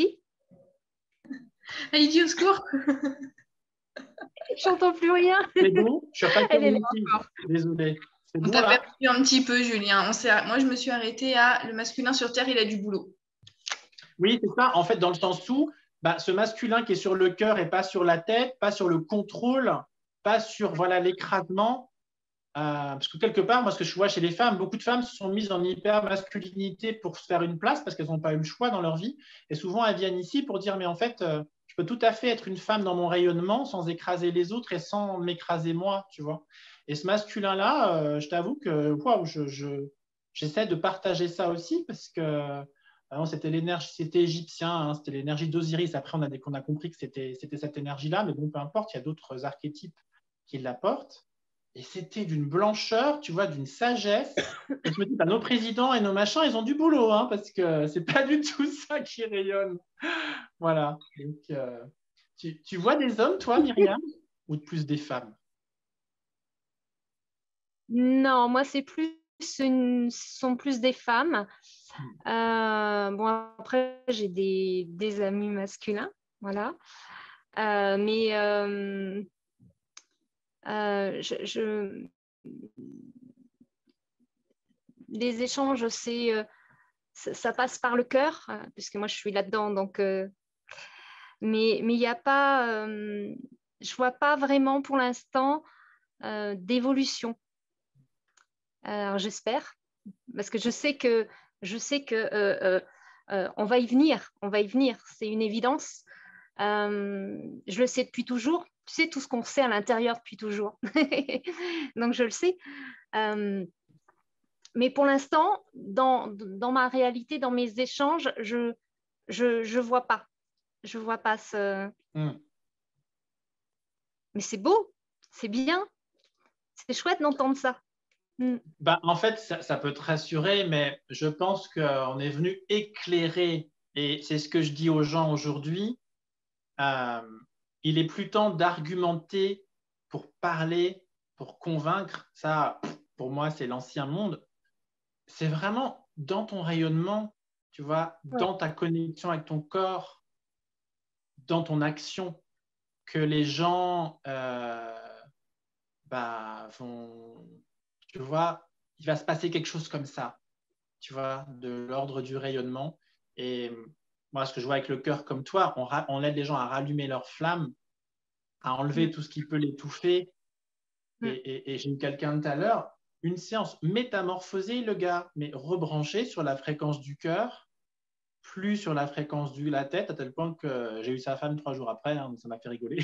au secours. J'entends plus rien. C'est bon, je suis pas Elle est là encore. Désolée. On t'a perdu un petit peu, Julien. Moi, je me suis arrêtée à le masculin sur Terre, il a du boulot. Oui, c'est ça. En fait, dans le sens où ce masculin qui est sur le cœur et pas sur la tête, pas sur le contrôle, pas sur l'écrasement. Parce que quelque part, moi, ce que je vois chez les femmes, beaucoup de femmes se sont mises en hyper-masculinité pour se faire une place parce qu'elles n'ont pas eu le choix dans leur vie. Et souvent, elles viennent ici pour dire, mais en fait, je peux tout à fait être une femme dans mon rayonnement sans écraser les autres et sans m'écraser moi, tu vois. Et ce masculin-là, je t'avoue que j'essaie de partager ça aussi parce que Ah non, c'était l'énergie, c'était égyptien, hein, c'était l'énergie d'Osiris. Après, on a compris que c'était cette énergie-là, mais bon, peu importe, il y a d'autres archétypes qui l'apportent. Et c'était d'une blancheur, tu vois, d'une sagesse. Et je me dis, bah, nos présidents et nos machins, ils ont du boulot, hein, parce que c'est pas du tout ça qui rayonne. Voilà. Donc, tu vois des hommes, toi, Myriam, ou plus des femmes? Non, moi, ce sont plus des femmes. Bon, après, j'ai des amis masculins, voilà. Mais les échanges, ça passe par le cœur, puisque moi, je suis là-dedans. Donc, mais il n'y a pas, je vois pas vraiment pour l'instant d'évolution. Alors, j'espère, parce que je sais que on va y venir, c'est une évidence. Je le sais depuis toujours. Tu sais, tout ce qu'on sait à l'intérieur depuis toujours. Donc, je le sais. Mais pour l'instant, dans ma réalité, dans mes échanges, je vois pas. Je vois pas ce... Mais c'est beau, c'est bien, c'est chouette d'entendre ça. Bah, en fait, ça peut te rassurer, mais je pense qu'on est venu éclairer, et c'est ce que je dis aux gens aujourd'hui, il est plus temps d'argumenter pour parler, pour convaincre. Ça, pour moi, c'est l'ancien monde. C'est vraiment dans ton rayonnement, tu vois, dans ta connexion avec ton corps, dans ton action, que les gens vont, tu vois, il va se passer quelque chose comme ça, tu vois, de l'ordre du rayonnement. Et moi, ce que je vois avec le cœur comme toi, on aide les gens à rallumer leur flamme, à enlever tout ce qui peut l'étouffer. Et j'ai eu quelqu'un tout à l'heure, une séance métamorphosée, le gars, mais rebranché sur la fréquence du cœur, plus sur la fréquence de la tête, à tel point que j'ai eu sa femme 3 jours après, hein, ça m'a fait rigoler.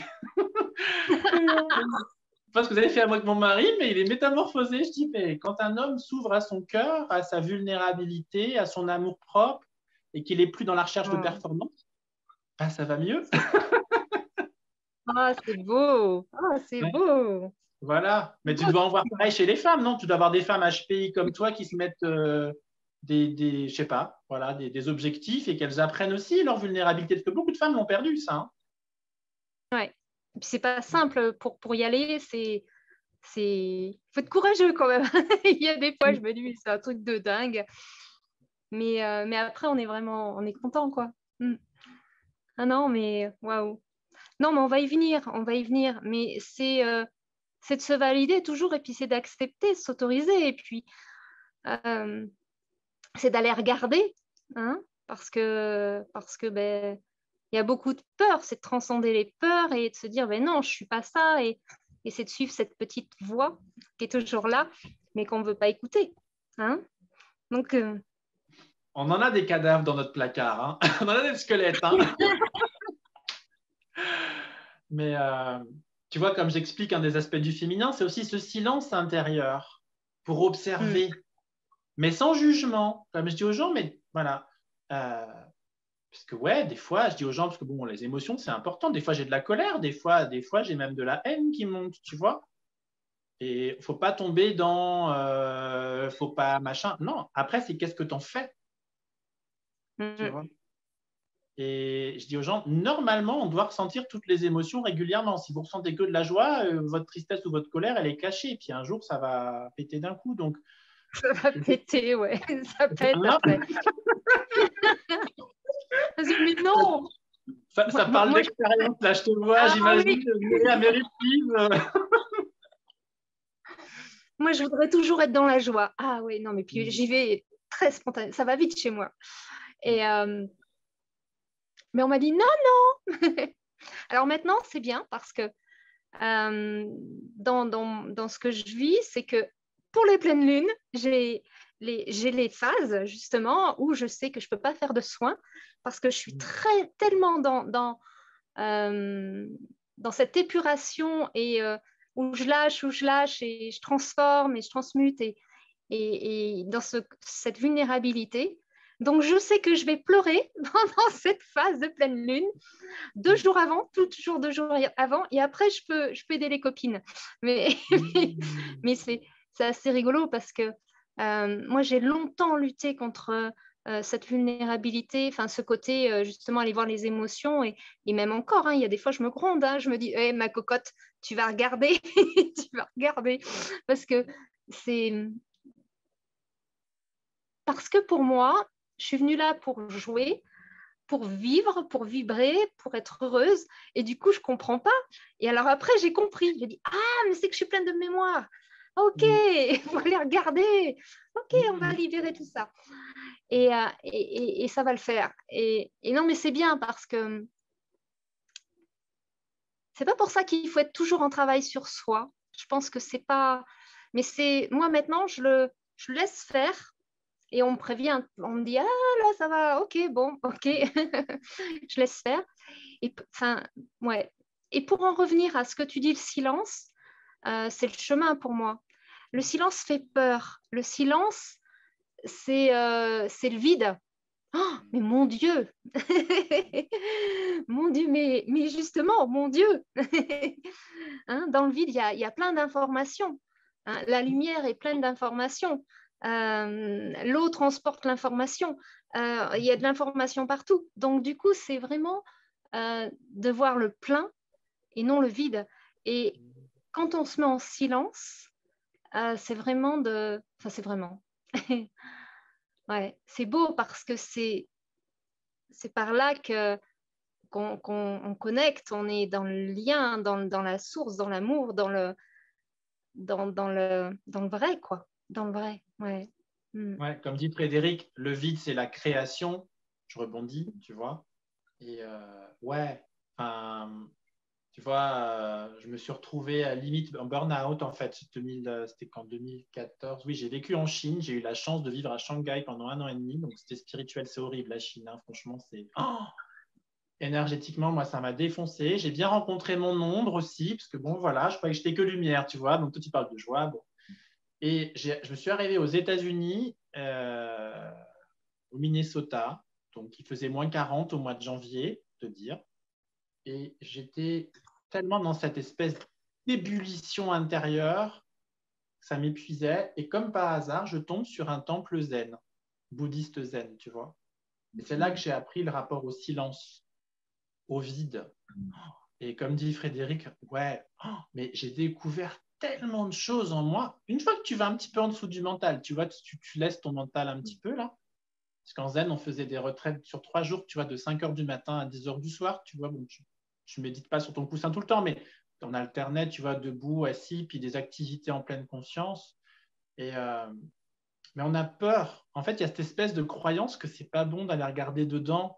Pas ce que vous avez fait avec mon mari, mais il est métamorphosé. Je dis, mais quand un homme s'ouvre à son cœur, à sa vulnérabilité, à son amour propre, et qu'il n'est plus dans la recherche de performance, bah, ça va mieux. Ah, c'est beau. Ah, c'est beau. Voilà. Mais tu dois en voir pareil chez les femmes, non? Tu dois avoir des femmes HPI comme toi qui se mettent je sais pas, voilà, des objectifs et qu'elles apprennent aussi leur vulnérabilité. Parce que beaucoup de femmes l'ont perdu, ça. Hein. Ouais. Et puis c'est pas simple pour y aller. Faut être courageux quand même. Il y a des fois, je me dis, c'est un truc de dingue. Mais après, on est content, quoi. Ah non, mais waouh. Non, mais on va y venir. Mais c'est de se valider toujours et puis c'est d'accepter, de s'autoriser. Et puis, c'est d'aller regarder, hein, parce que ben, il y a beaucoup de peur, c'est de transcender les peurs et de se dire, ben non, je ne suis pas ça. Et c'est de suivre cette petite voix qui est toujours là, mais qu'on ne veut pas écouter. Hein. Donc, on en a des cadavres dans notre placard. Hein. On en a des squelettes. Hein. Mais tu vois, comme j'explique, un des aspects du féminin, c'est aussi ce silence intérieur pour observer, mais sans jugement. Comme je dis aux gens, mais voilà. Parce que ouais, des fois, je dis aux gens, parce que bon, les émotions, c'est important. Des fois, j'ai de la colère, des fois j'ai même de la haine qui monte, tu vois. Et faut pas tomber dans, faut pas machin. Non, après, c'est qu'est-ce que t'en fais, tu vois. Et je dis aux gens, normalement, on doit ressentir toutes les émotions régulièrement. Si vous ressentez que de la joie, votre tristesse ou votre colère, elle est cachée. Et puis un jour, ça va péter d'un coup. Donc, ça va péter, ouais. Ça pète après. Mais non. Ça parle d'expérience, là, je te vois, j'imagine que à mes Moi, je voudrais toujours être dans la joie. Ah oui, non, mais puis j'y vais très spontanément. Ça va vite chez moi. Et mais on m'a dit non, non. Alors maintenant, c'est bien parce que dans ce que je vis, c'est que pour les pleines lunes, j'ai les phases justement où je sais que je ne peux pas faire de soins parce que je suis tellement dans cette épuration et où je lâche et je transforme et je transmute et dans cette vulnérabilité. Donc, je sais que je vais pleurer pendant cette phase de pleine lune, 2 jours avant, toujours 2 jours avant, et après, je peux aider les copines. Mais, mais c'est assez rigolo parce que moi, j'ai longtemps lutté contre cette vulnérabilité, enfin, ce côté, justement, aller voir les émotions, et même encore, hein, il y a des fois, je me gronde, hein, je me dis, hey, ma cocotte, tu vas regarder, tu vas regarder, parce que pour moi, je suis venue là pour jouer, pour vivre, pour vibrer, pour être heureuse. Et du coup, je ne comprends pas. Et alors après, j'ai compris. J'ai dit, ah, mais c'est que je suis pleine de mémoire. Ok, il faut aller regarder. Ok, on va libérer tout ça. Et ça va le faire. Et non, mais c'est bien parce que c'est pas pour ça qu'il faut être toujours en travail sur soi. Je pense que c'est pas... Mais c'est moi maintenant, je le laisse faire. Et on me prévient, on me dit, ah là, ça va, ok, bon, ok, je laisse faire. Et, enfin, ouais. Et pour en revenir à ce que tu dis, le silence, c'est le chemin pour moi. Le silence fait peur. Le silence, c'est le vide. Oh, mais mon Dieu, mon Dieu, mais justement, mon Dieu, hein, dans le vide, il y a plein d'informations. Hein, la lumière est pleine d'informations. L'eau transporte l'information. Il y a de l'information partout. Donc, du coup, c'est vraiment de voir le plein et non le vide. Et quand on se met en silence, c'est vraiment de... Enfin, c'est vraiment... ouais, c'est beau parce que c'est par là qu'on connecte, on est dans le lien, dans la source, dans l'amour, dans le vrai, quoi. Dans le vrai, ouais. Ouais, comme dit Frédéric, le vide, c'est la création. Je rebondis, tu vois. Et ouais, tu vois, je me suis retrouvé à limite en burn-out, en fait. C'était qu'en 2014. Oui, j'ai vécu en Chine. J'ai eu la chance de vivre à Shanghai pendant 1 an et demi. Donc, c'était spirituel, c'est horrible, la Chine. Hein. Franchement, c'est... Oh, énergétiquement, moi, ça m'a défoncé. J'ai bien rencontré mon ombre aussi, parce que bon, voilà, je croyais que j'étais que lumière, tu vois. Donc, toi, tu parles de joie. Bon. Et je me suis arrivé aux États-Unis, au Minnesota. Donc, il faisait -40 au mois de janvier, te dire. Et j'étais tellement dans cette espèce d'ébullition intérieure que ça m'épuisait. Et comme par hasard, je tombe sur un temple zen, bouddhiste zen, tu vois. Et c'est là que j'ai appris le rapport au silence, au vide. Et comme dit Frédéric, ouais, mais j'ai découvert tellement de choses en moi. Une fois que tu vas un petit peu en dessous du mental, tu vois, tu laisses ton mental un petit peu là. Parce qu'en zen, on faisait des retraites sur 3 jours, tu vois, de 5 heures du matin à 10 heures du soir, tu vois, bon, tu médites pas sur ton coussin tout le temps, mais on alternait, tu vois, debout, assis, puis des activités en pleine conscience. Mais on a peur. En fait, il y a cette espèce de croyance que c'est pas bon d'aller regarder dedans.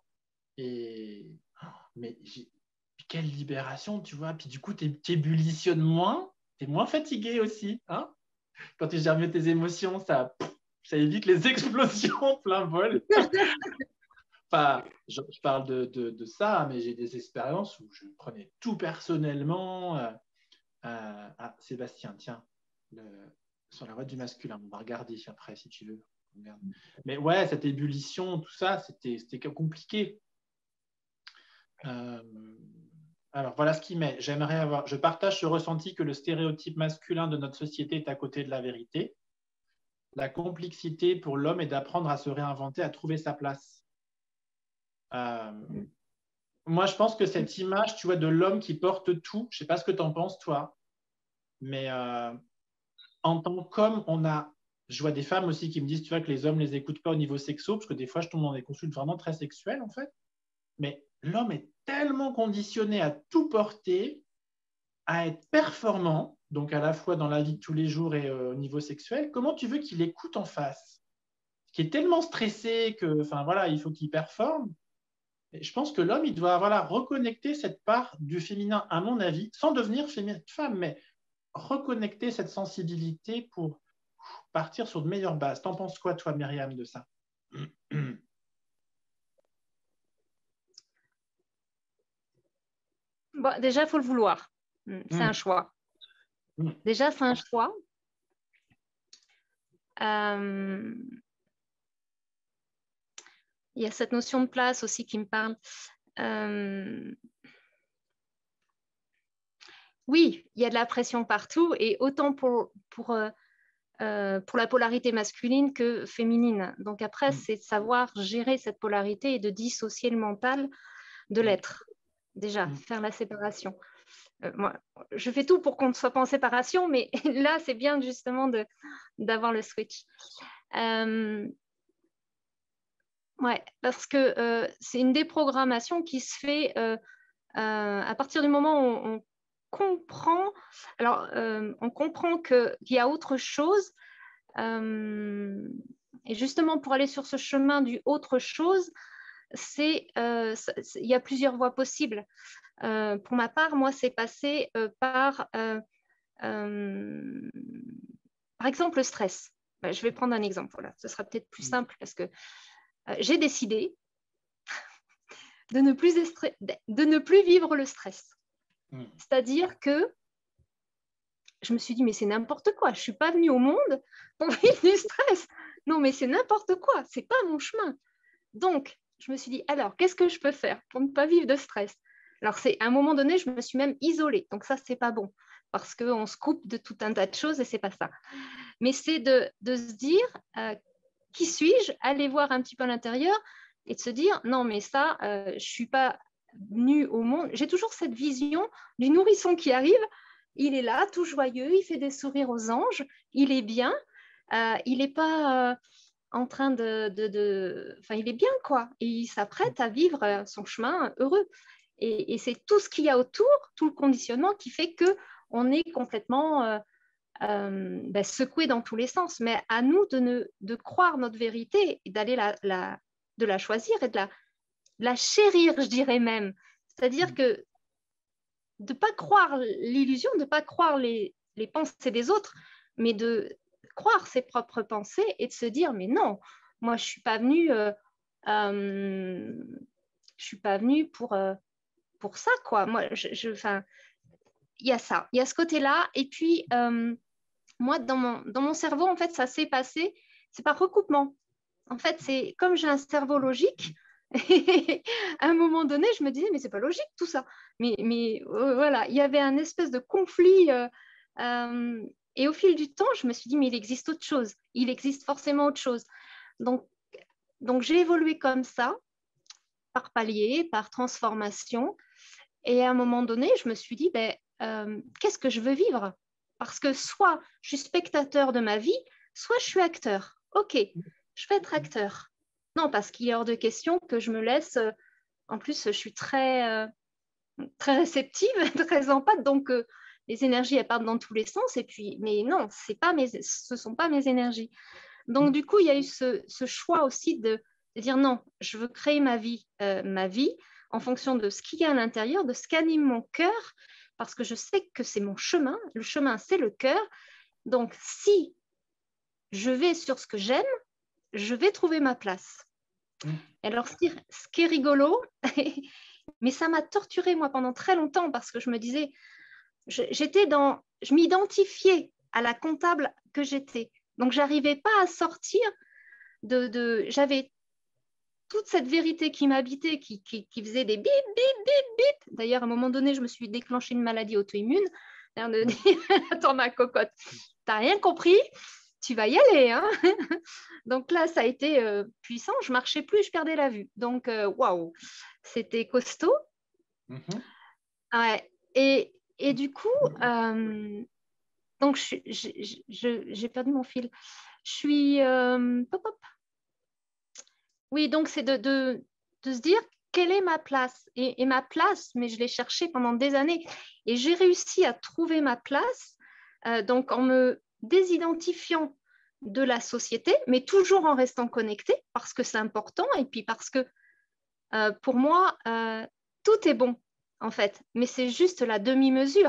Mais quelle libération, tu vois. Puis du coup, tu ébullitionnes moins, tu es moins fatigué aussi. Hein, quand tu gères mieux tes émotions, ça évite les explosions plein vol. Enfin, je parle de ça, mais j'ai des expériences où je prenais tout personnellement. Sébastien, tiens, sur la voie du masculin, on va regarder après si tu veux. Mais ouais, cette ébullition, tout ça, c'était compliqué. Alors voilà ce qu'il met. J'aimerais avoir. Je partage ce ressenti que le stéréotype masculin de notre société est à côté de la vérité. La complexité pour l'homme est d'apprendre à se réinventer, à trouver sa place. Moi, je pense que cette image, tu vois, de l'homme qui porte tout, je ne sais pas ce que tu en penses, toi, mais en tant qu'homme, je vois des femmes aussi qui me disent, tu vois, que les hommes ne les écoutent pas au niveau sexo, parce que des fois, je tombe dans des consultes vraiment très sexuelles, en fait. Mais l'homme est tellement conditionné à tout porter, à être performant, donc à la fois dans la vie de tous les jours et au niveau sexuel. Comment tu veux qu'il écoute en face? Qui est tellement stressé que, enfin voilà, il faut qu'il performe. Et je pense que l'homme, il doit reconnecter cette part du féminin, à mon avis, sans devenir femme, mais reconnecter cette sensibilité pour partir sur de meilleures bases. T'en penses quoi, toi, Myriam, de ça? Bon, déjà, il faut le vouloir. C'est un choix. Déjà, c'est un choix. il y a cette notion de place aussi qui me parle. Oui, il y a de la pression partout, et autant pour la polarité masculine que féminine. Donc après, c'est de savoir gérer cette polarité et de dissocier le mental de l'être. Déjà, faire la séparation. Moi, je fais tout pour qu'on ne soit pas en séparation, mais là, c'est bien justement d'avoir le switch. Ouais, parce que c'est une déprogrammation qui se fait à partir du moment où on comprend. Alors, on comprend qu'il y a autre chose. Et justement, pour aller sur ce chemin du autre chose, il y a plusieurs voies possibles. Pour ma part, moi, c'est passé par exemple, le stress. Je vais prendre un exemple. Voilà. Ce sera peut-être plus simple parce que j'ai décidé de ne plus vivre le stress. C'est-à-dire que je me suis dit, mais c'est n'importe quoi. Je ne suis pas venue au monde pour vivre du stress. Non, mais c'est n'importe quoi. Ce n'est pas mon chemin. Donc, je me suis dit, alors, qu'est-ce que je peux faire pour ne pas vivre de stress? Alors, à un moment donné, je me suis même isolée. Donc, ça, ce n'est pas bon parce qu'on se coupe de tout un tas de choses et ce n'est pas ça. Mais c'est de se dire, qui suis-je? Aller voir un petit peu à l'intérieur et de se dire, non, mais ça, je ne suis pas venue au monde. J'ai toujours cette vision du nourrisson qui arrive. Il est là, tout joyeux, il fait des sourires aux anges, il est bien, il n'est pas en train Enfin, il est bien, quoi. Et il s'apprête à vivre son chemin heureux. Et c'est tout ce qu'il y a autour, tout le conditionnement qui fait qu'on est complètement secoué dans tous les sens. Mais à nous de croire notre vérité et d'aller de la choisir et de la chérir, je dirais même. C'est-à-dire que de ne pas croire l'illusion, de ne pas croire les pensées des autres, mais de croire ses propres pensées et de se dire, mais non, moi, je ne suis pas venue, pour ça, quoi. Moi, il y a ça, il y a ce côté-là. Et puis, moi, dans mon cerveau, en fait, ça s'est passé, c'est par recoupement. En fait, c'est comme j'ai un cerveau logique, et à un moment donné, je me disais, mais c'est pas logique tout ça. Mais voilà, il y avait un espèce de conflit. Et au fil du temps, je me suis dit, mais il existe autre chose. Il existe forcément autre chose. Donc j'ai évolué comme ça, par palier, par transformation. Et à un moment donné, je me suis dit, qu'est-ce que je veux vivre? Parce que soit je suis spectateur de ma vie, soit je suis acteur. Ok, je vais être acteur. Non, parce qu'il est hors de question que je me laisse. En plus, je suis très, très réceptive, très empathique, donc les énergies elles partent dans tous les sens. Et puis, mais non, ce ne sont pas mes énergies. Donc du coup, il y a eu ce choix aussi de dire non, je veux créer ma vie en fonction de ce qu'il y a à l'intérieur, de ce qu'anime mon cœur, parce que je sais que c'est mon chemin. Le chemin, c'est le cœur. Donc si je vais sur ce que j'aime, je vais trouver ma place. Alors, ce qui est rigolo, mais ça m'a torturée, moi, pendant très longtemps, parce que je me disais, je m'identifiais à la comptable que j'étais. Donc, je n'arrivais pas à sortir j'avais toute cette vérité qui m'habitait, qui faisait des bip, bip, bip, bip. D'ailleurs, à un moment donné, je me suis déclenché une maladie auto-immune. De dire, attends, ma cocotte, t'as rien compris? Tu vas y aller, hein. Donc là, ça a été puissant. Je marchais plus, je perdais la vue. Donc, waouh, c'était costaud. Ouais. Et du coup, donc j'ai perdu mon fil. Je suis... Oui, donc c'est de se dire quelle est ma place. Et ma place, mais je l'ai cherchée pendant des années. Et j'ai réussi à trouver ma place, donc en me désidentifiant de la société, mais toujours en restant connectée, parce que c'est important, et puis parce que pour moi, tout est bon, en fait, mais c'est juste la demi-mesure.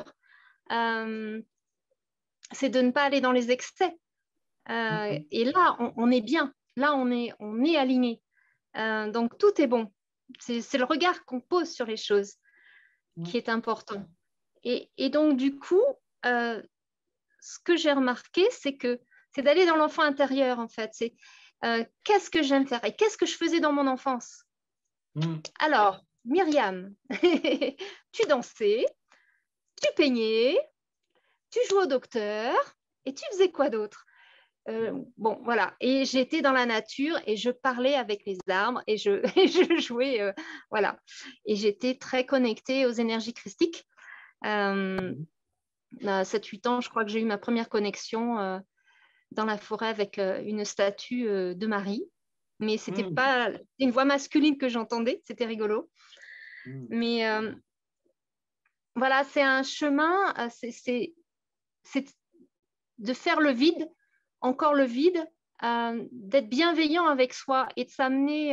C'est de ne pas aller dans les excès. Et là, on est bien. Là, on est aligné. Donc, tout est bon. C'est le regard qu'on pose sur les choses qui est important. Et donc, du coup, ce que j'ai remarqué, c'est d'aller dans l'enfant intérieur, en fait. qu'est-ce que j'aime faire et qu'est-ce que je faisais dans mon enfance. Alors, Myriam, tu dansais, tu peignais, tu jouais au docteur et tu faisais quoi d'autre? Bon, voilà. Et j'étais dans la nature et je parlais avec les arbres et je, et je jouais, voilà. Et j'étais très connectée aux énergies christiques. À 7-8 ans, je crois que j'ai eu ma première connexion dans la forêt avec une statue de Marie. Mais c'était pas une voix masculine que j'entendais, c'était rigolo. Mais voilà, c'est un chemin, c'est de faire le vide, encore le vide, d'être bienveillant avec soi et de s'amener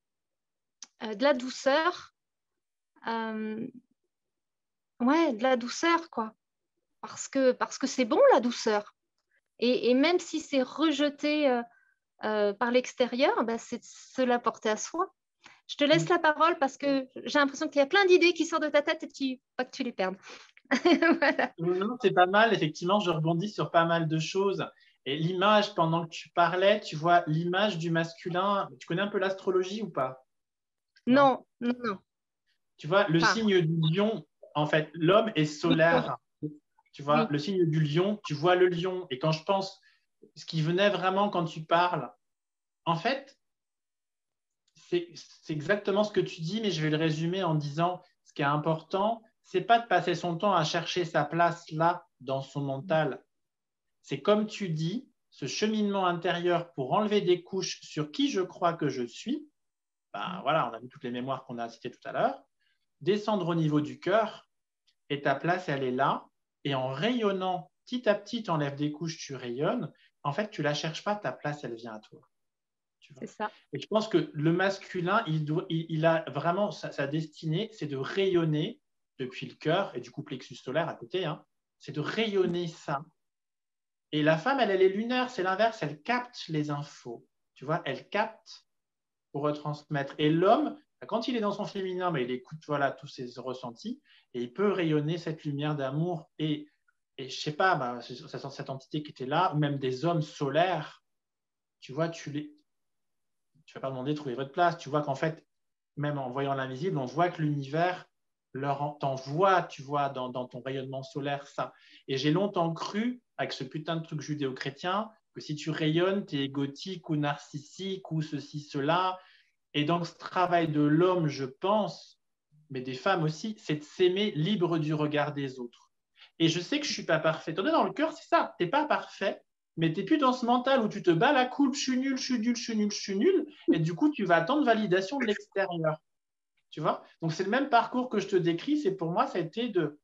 de la douceur. Ouais, de la douceur, quoi. Parce que c'est bon, la douceur. Et même si c'est rejeté par l'extérieur, bah, c'est de se l'apporter à soi. Je te laisse la parole parce que j'ai l'impression qu'il y a plein d'idées qui sortent de ta tête et pas que tu les perdes. Voilà. Non, c'est pas mal. Effectivement, je rebondis sur pas mal de choses. Et l'image, pendant que tu parlais, tu vois l'image du masculin. Tu connais un peu l'astrologie ou pas? Non. Tu vois, le signe du lion, en fait, l'homme est solaire. Tu vois, le signe du lion, tu vois le lion. Et quand je pense, ce qui venait vraiment quand tu parles, en fait, c'est exactement ce que tu dis, mais je vais le résumer en disant, ce qui est important, c'est pas de passer son temps à chercher sa place là, dans son mental. C'est comme tu dis, ce cheminement intérieur pour enlever des couches sur qui je crois que je suis. Ben, voilà, on a vu toutes les mémoires qu'on a citées tout à l'heure. Descendre au niveau du cœur, et ta place, elle est là. Et en rayonnant, petit à petit, tu enlèves des couches, tu rayonnes. En fait, tu ne la cherches pas, ta place, elle vient à toi. C'est ça. Et je pense que le masculin, il a vraiment sa destinée, c'est de rayonner depuis le cœur et du coup plexus solaire à côté, hein, c'est de rayonner ça. Et la femme, elle est lunaire, c'est l'inverse, elle capte les infos. Tu vois, elle capte pour retransmettre. Et l'homme, quand il est dans son féminin, il écoute voilà, tous ses ressentis et il peut rayonner cette lumière d'amour. Et je ne sais pas, cette entité qui était là, ou même des hommes solaires, tu vois, tu ne vas pas demander de trouver votre place. Tu vois qu'en fait, même en voyant l'invisible, on voit que l'univers t'envoie, tu vois, dans ton rayonnement solaire, ça. Et j'ai longtemps cru, avec ce putain de truc judéo-chrétien, que si tu rayonnes, tu es égotique ou narcissique ou ceci, cela. Et dans ce travail de l'homme, je pense, mais des femmes aussi, c'est de s'aimer libre du regard des autres. Et je sais que je ne suis pas parfait. T'en es dans le cœur, c'est ça. Tu n'es pas parfait, mais tu n'es plus dans ce mental où tu te bats la coupe, je suis nul, je suis nul, je suis nul, je suis nul. Et du coup, tu vas attendre validation de l'extérieur. Tu vois? Donc, c'est le même parcours que je te décris. C'est pour moi, ça a été de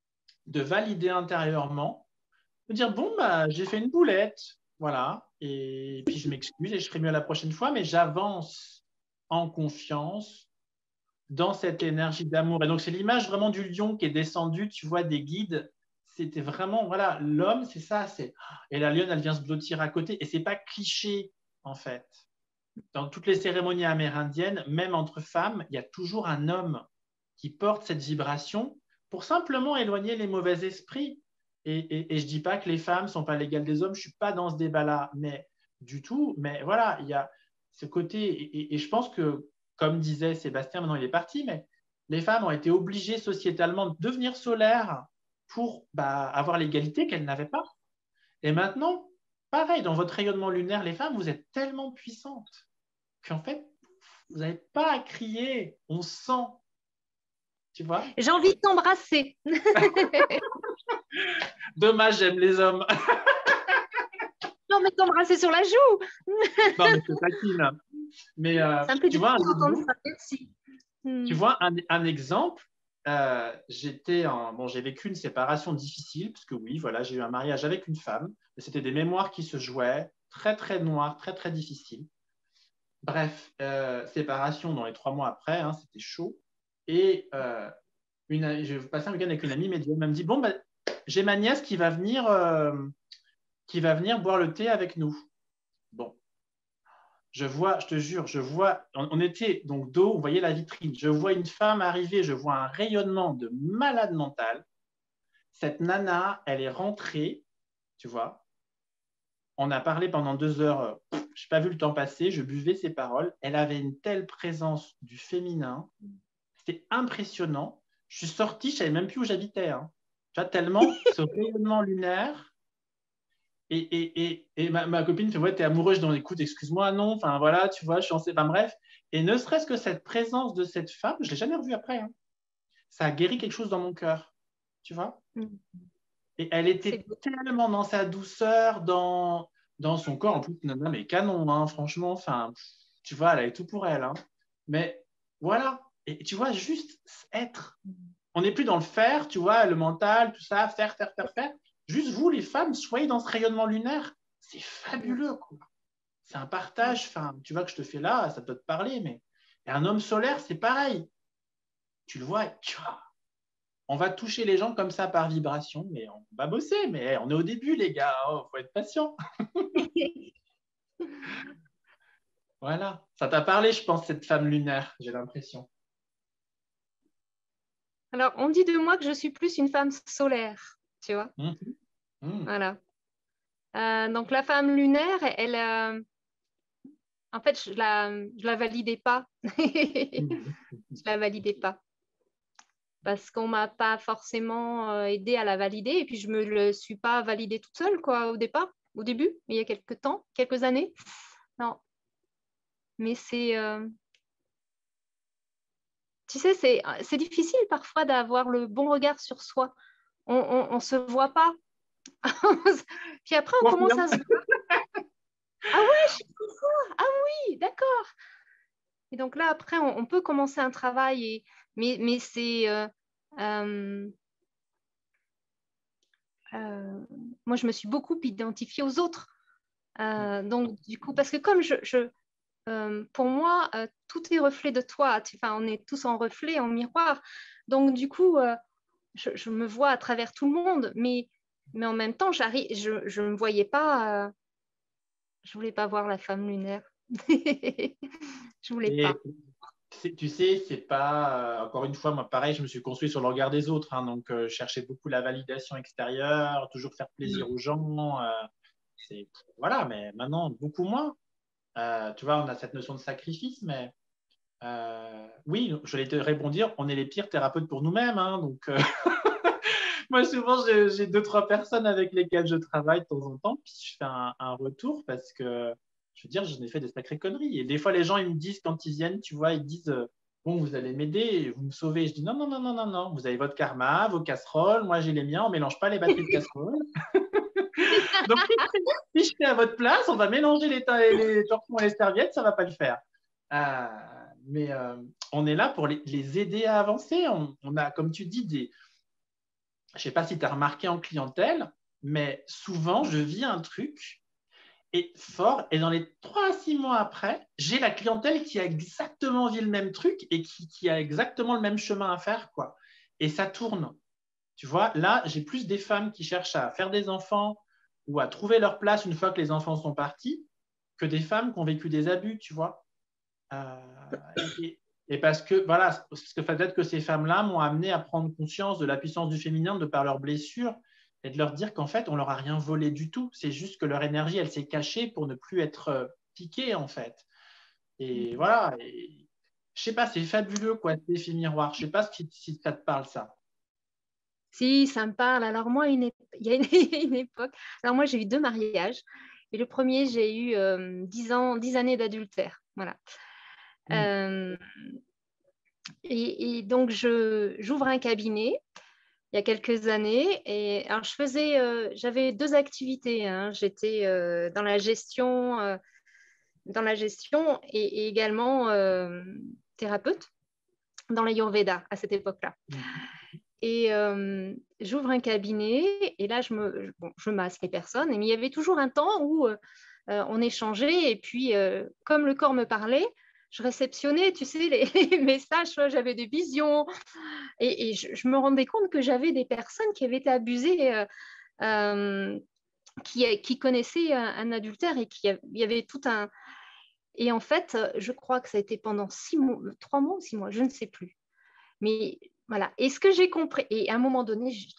valider intérieurement, de dire, bon, j'ai fait une boulette, voilà, et puis je m'excuse et je ferai mieux la prochaine fois, mais j'avance en confiance dans cette énergie d'amour. Et donc, c'est l'image vraiment du lion qui est descendu, tu vois, des guides. C'était vraiment, voilà, l'homme, c'est ça. Et la lionne, elle vient se blottir à côté. Et c'est pas cliché, en fait. Dans toutes les cérémonies amérindiennes, même entre femmes, il y a toujours un homme qui porte cette vibration pour simplement éloigner les mauvais esprits. Et je ne dis pas que les femmes ne sont pas l'égale des hommes, je ne suis pas dans ce débat-là, mais du tout. Mais voilà, il y a ce côté, et je pense que, comme disait Sébastien, maintenant il est parti, mais les femmes ont été obligées sociétalement de devenir solaires pour avoir l'égalité qu'elles n'avaient pas. Et maintenant, pareil, dans votre rayonnement lunaire, les femmes, vous êtes tellement puissantes qu'en fait, vous n'avez pas à crier, on sent. Tu vois? J'ai envie de t'embrasser. Dommage, j'aime les hommes. Non, mais t'embrasser sur la joue. Non, mais c'est taquine. Mais tu vois, tu vois un exemple. J'ai vécu une séparation difficile parce que oui, voilà, j'ai eu un mariage avec une femme, mais c'était des mémoires qui se jouaient, très très noires, très très difficiles. Bref, séparation dans les 3 mois après, hein, c'était chaud. Et je passais un week-end avec une amie médium. Elle me dit, bon, j'ai ma nièce qui va venir boire le thé avec nous. Bon, je te jure, on était donc dos, on voyait la vitrine. Je vois une femme arriver, je vois un rayonnement de malade mental. Cette nana, elle est rentrée, tu vois. On a parlé pendant 2 heures, je n'ai pas vu le temps passer, je buvais ses paroles. Elle avait une telle présence du féminin. C'était impressionnant. Je suis sortie, je ne savais même plus où j'habitais. Hein. Tu vois, tellement ce rayonnement lunaire. Et ma copine fait, ouais, t'es amoureuse, donc écoute, excuse-moi, non, enfin voilà, tu vois, je suis en... Enfin bref. Et ne serait-ce que cette présence de cette femme, je ne l'ai jamais revue après. Hein. Ça a guéri quelque chose dans mon cœur, tu vois. Et elle était tellement dans sa douceur, dans son corps. En plus, Nana, mais canon, hein, franchement. Enfin, tu vois, elle avait tout pour elle. Hein. Mais voilà. Et tu vois, juste être. On n'est plus dans le faire, tu vois, le mental, tout ça, faire. Juste vous, les femmes, soyez dans ce rayonnement lunaire. C'est fabuleux, quoi. C'est un partage. Enfin, tu vois que je te fais là, ça peut te parler, mais et un homme solaire, c'est pareil. Tu le vois, tu vois. On va toucher les gens comme ça par vibration, mais on va bosser. Mais on est au début, les gars. Oh, faut être patient. Voilà. Ça t'a parlé, je pense, cette femme lunaire, j'ai l'impression. Alors, on dit de moi que je suis plus une femme solaire, tu vois. Voilà. Donc, la femme lunaire, elle, en fait, je la validais pas. Je la validais pas. Parce qu'on ne m'a pas forcément aidé à la valider. Et puis, je ne me le suis pas validée toute seule, quoi, au début, il y a quelques temps, quelques années. Non. Mais c'est... tu sais, c'est difficile parfois d'avoir le bon regard sur soi. On ne se voit pas. Puis après, on commence à se voir. Ah ouais, je suis comme ça. Ah oui, d'accord. Et donc là, après, on peut commencer un travail. Mais c'est... moi, je me suis beaucoup identifiée aux autres. Donc, du coup, parce que comme pour moi, tout est reflet de toi. On est tous en reflet, en miroir. Donc, du coup, je me vois à travers tout le monde. Mais en même temps, je ne me voyais pas. Je ne voulais pas voir la femme lunaire. Je voulais pas. Tu sais, c'est pas. Encore une fois, moi, pareil, je me suis construit sur le regard des autres. Hein, donc, je cherchais beaucoup la validation extérieure, toujours faire plaisir aux gens. Voilà, mais maintenant, beaucoup moins. Tu vois, on a cette notion de sacrifice, mais oui, je vais te répondre, on est les pires thérapeutes pour nous-mêmes. Hein, donc, moi, souvent, j'ai 2-3 personnes avec lesquelles je travaille de temps en temps, puis je fais un retour parce que, je veux dire, j'en ai fait des sacrées conneries. Et des fois, les gens, ils me disent, quand ils viennent, tu vois, ils disent, bon, vous allez m'aider, vous me sauvez. Je dis, non, non, non, non, non, non, vous avez votre karma, vos casseroles, moi, j'ai les miens, on ne mélange pas les batteries de casseroles. Donc, si je fais à votre place, on va mélanger les torchons et les serviettes, ça ne va pas le faire. Mais on est là pour les aider à avancer. On a, comme tu dis, je ne sais pas si tu as remarqué en clientèle, mais souvent, je vis un truc fort et dans les 3 à 6 mois après, j'ai la clientèle qui a exactement vu le même truc et qui a exactement le même chemin à faire, quoi. Et ça tourne. Tu vois, là, j'ai plus des femmes qui cherchent à faire des enfants ou à trouver leur place une fois que les enfants sont partis que des femmes qui ont vécu des abus, tu vois. Et parce que, voilà, parce que peut-être que ces femmes-là m'ont amené à prendre conscience de la puissance du féminin de par leurs blessures et de leur dire qu'en fait, on leur a rien volé du tout. C'est juste que leur énergie, elle s'est cachée pour ne plus être piquée, en fait. Et voilà. Et, je sais pas, c'est fabuleux, quoi, cet effet miroir. Je sais pas si ça te parle, ça. Si, ça me parle. Alors moi, il y a une époque. Alors moi, j'ai eu 2 mariages. Et le premier, j'ai eu 10 années d'adultère. Voilà. Et donc, j'ouvre un cabinet il y a quelques années. Et alors, j'avais 2 activités. Hein. J'étais dans la gestion et également thérapeute dans l'Ayurveda à cette époque-là. Et j'ouvre un cabinet et là, je masse les personnes. Mais il y avait toujours un temps où on échangeait et puis, comme le corps me parlait, je réceptionnais, tu sais, les messages, j'avais des visions et je me rendais compte que j'avais des personnes qui avaient été abusées, qui connaissaient un adultère et il y avait tout un... Et en fait, je crois que ça a été pendant 3 mois ou 6 mois, je ne sais plus. Mais voilà. Et ce que j'ai compris, et à un moment donné, je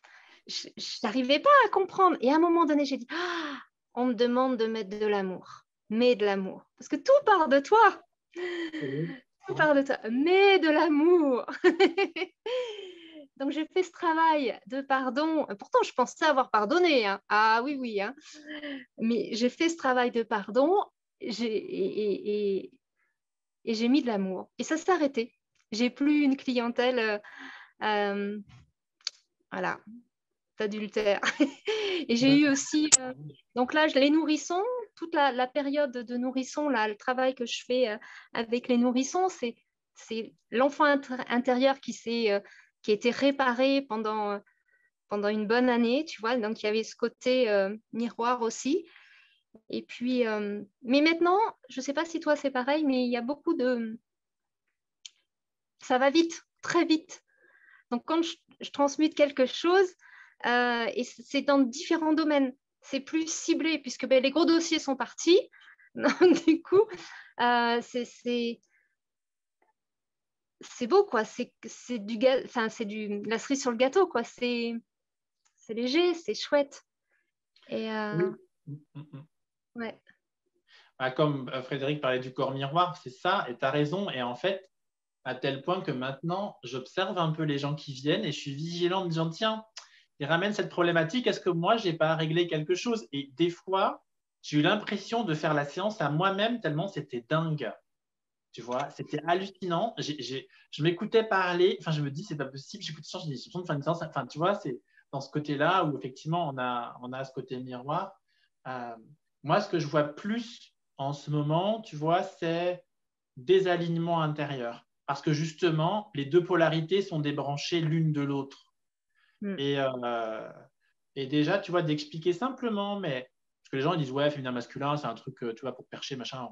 n'arrivais pas à comprendre. Et à un moment donné, j'ai dit, on me demande de mettre de l'amour. mais de l'amour. Parce que tout part de toi. Tout part de toi, mais de l'amour. Donc, j'ai fait ce travail de pardon. Pourtant, je pensais avoir pardonné. Hein. Ah oui, oui. Hein. Mais j'ai fait ce travail de pardon et j'ai mis de l'amour. Et ça s'est arrêté. J'ai plus une clientèle voilà, d'adultère. Et j'ai eu aussi... donc là, les nourrissons, toute la période de nourrisson, là, le travail que je fais avec les nourrissons, c'est l'enfant intérieur qui a été réparé pendant une bonne année, tu vois. Donc, il y avait ce côté miroir aussi. Et puis, mais maintenant, je ne sais pas si toi, c'est pareil, mais il y a beaucoup de... Ça va vite, très vite. Donc, quand je transmute quelque chose, et c'est dans différents domaines, c'est plus ciblé, puisque les gros dossiers sont partis. Donc, du coup, c'est beau, quoi. C'est la cerise sur le gâteau, quoi. C'est léger, c'est chouette. Et Oui. ouais. Comme Frédéric parlait du corps miroir, c'est ça, et tu as raison. Et en fait, à tel point que maintenant, j'observe un peu les gens qui viennent et je suis vigilant en me disant, tiens, ils ramènent cette problématique, est-ce que moi, je n'ai pas réglé quelque chose? Et des fois, j'ai eu l'impression de faire la séance à moi-même tellement c'était dingue. Tu vois, c'était hallucinant. Je m'écoutais parler, enfin, je me dis, c'est pas possible. J'écoute ça, je dis, c'est de faire une séance. Enfin, tu vois, c'est dans ce côté-là où effectivement, on a ce côté miroir. Moi, ce que je vois plus en ce moment, tu vois, c'est des alignements intérieurs. Parce que justement, les deux polarités sont débranchées l'une de l'autre. Mm. Et déjà, tu vois, d'expliquer simplement, mais parce que les gens ils disent, ouais, féminin, masculin, c'est un truc, tu vois, pour percher, machin.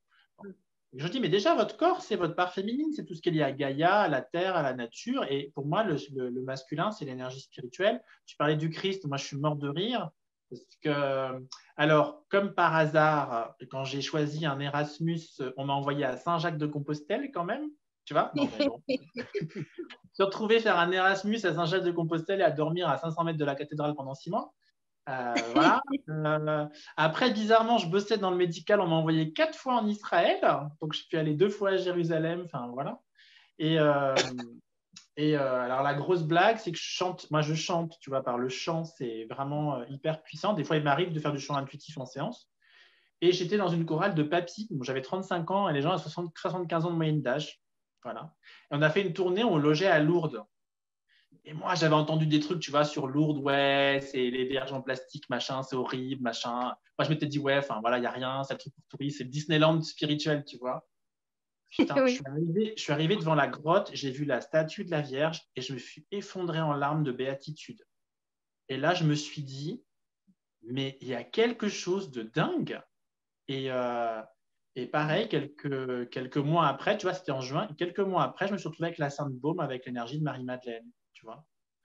Je dis, mais déjà, votre corps, c'est votre part féminine, c'est tout ce qui est lié à Gaïa, à la terre, à la nature. Et pour moi, le masculin, c'est l'énergie spirituelle. Tu parlais du Christ, moi, je suis mort de rire. Parce que, alors, comme par hasard, quand j'ai choisi un Erasmus, on m'a envoyé à Saint-Jacques-de-Compostelle quand même. Tu vois? Non, mais bon. Se retrouver faire un Erasmus à Saint-Jacques-de-Compostelle et à dormir à 500 mètres de la cathédrale pendant 6 mois. Voilà. Après, bizarrement, je bossais dans le médical. On m'a envoyé 4 fois en Israël. Donc, je suis allé 2 fois à Jérusalem. Enfin, voilà. Et, alors, la grosse blague, c'est que je chante. Moi, je chante, tu vois, par le chant, c'est vraiment hyper puissant. Des fois, il m'arrive de faire du chant intuitif en séance. Et j'étais dans une chorale de papy. Bon, j'avais 35 ans et les gens à 75 ans de moyenne d'âge. Voilà. Et on a fait une tournée, on logeait à Lourdes. Et moi, j'avais entendu des trucs, tu vois, sur Lourdes, ouais, c'est les vierges en plastique, machin, c'est horrible, machin. Moi, je m'étais dit, ouais, enfin, voilà, il n'y a rien, c'est le truc pour touristes, c'est le Disneyland spirituel, tu vois. Putain, Oui. je suis arrivé devant la grotte, j'ai vu la statue de la Vierge et je me suis effondré en larmes de béatitude. Et là, je me suis dit, mais il y a quelque chose de dingue. Et pareil, quelques mois après, tu vois, c'était en juin, quelques mois après, je me suis retrouvé avec la Sainte Baume, avec l'énergie de Marie-Madeleine, tu vois.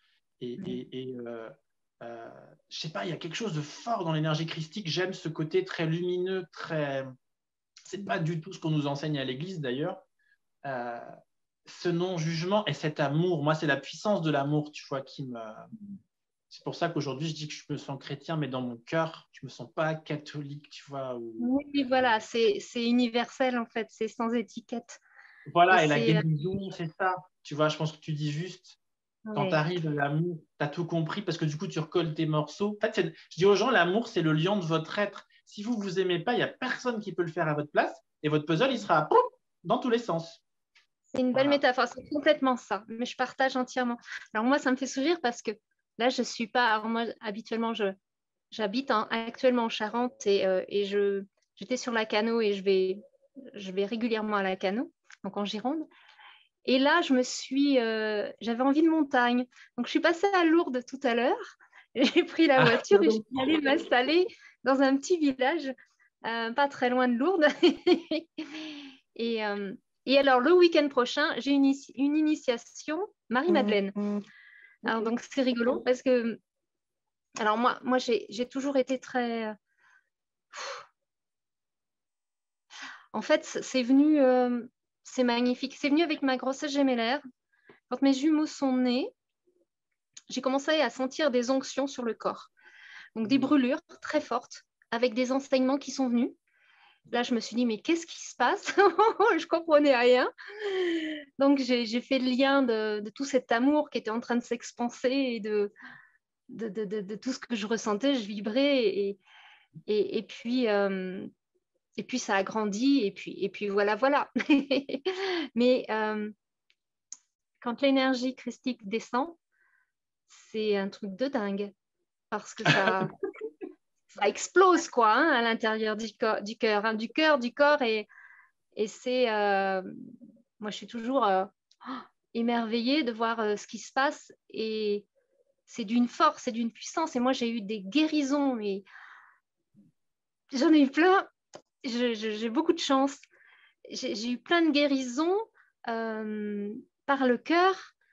Je sais pas, il y a quelque chose de fort dans l'énergie christique. J'aime ce côté très lumineux, très. C'est pas du tout ce qu'on nous enseigne à l'Église d'ailleurs. Euh, ce non-jugement et cet amour, moi, c'est la puissance de l'amour, tu vois, qui me. C'est pour ça qu'aujourd'hui, je dis que je me sens chrétien, mais dans mon cœur, je me sens pas catholique, tu vois. Oui, voilà, c'est universel en fait, c'est sans étiquette. Voilà, et la c'est guérison, c'est ça. Tu vois, je pense que tu dis juste. Quand tu ouais. arrives à l'amour, tu as tout compris parce que du coup, tu recolles tes morceaux. En fait, je dis aux gens, l'amour, c'est le lion de votre être. Si vous ne vous aimez pas, il n'y a personne qui peut le faire à votre place et votre puzzle, il sera pouf, dans tous les sens. C'est une belle Voilà. métaphore, c'est complètement ça, mais je partage entièrement. Alors moi, ça me fait sourire parce que là, je suis pas. Alors moi, habituellement, j'habite actuellement en Charente et j'étais sur la Cano et je vais régulièrement à la Cano, donc en Gironde. Et là, j'avais envie de montagne. Donc, je suis passée à Lourdes tout à l'heure. J'ai pris la voiture et je suis allée m'installer dans un petit village, pas très loin de Lourdes. et, et alors, le week-end prochain, j'ai une initiation Marie-Madeleine. Alors, donc, c'est rigolo parce que, alors moi j'ai toujours été très... En fait, c'est venu, c'est magnifique. C'est venu avec ma grossesse gémellaire. Quand mes jumeaux sont nés, j'ai commencé à sentir des onctions sur le corps. Donc des brûlures très fortes avec des enseignements qui sont venus. là, je me suis dit, mais qu'est-ce qui se passe? Je ne comprenais rien. Donc, j'ai fait le lien de tout cet amour qui était en train de s'expanser et de tout ce que je ressentais. Je vibrais et puis, ça a grandi et puis voilà. Mais quand l'énergie christique descend, c'est un truc de dingue parce que ça explose quoi, hein, à l'intérieur du cœur, hein, du corps et c'est moi je suis toujours émerveillée de voir ce qui se passe et c'est d'une force, c'est d'une puissance et moi j'ai eu des guérisons mais j'en ai eu plein, j'ai beaucoup de chance, j'ai eu plein de guérisons par le cœur.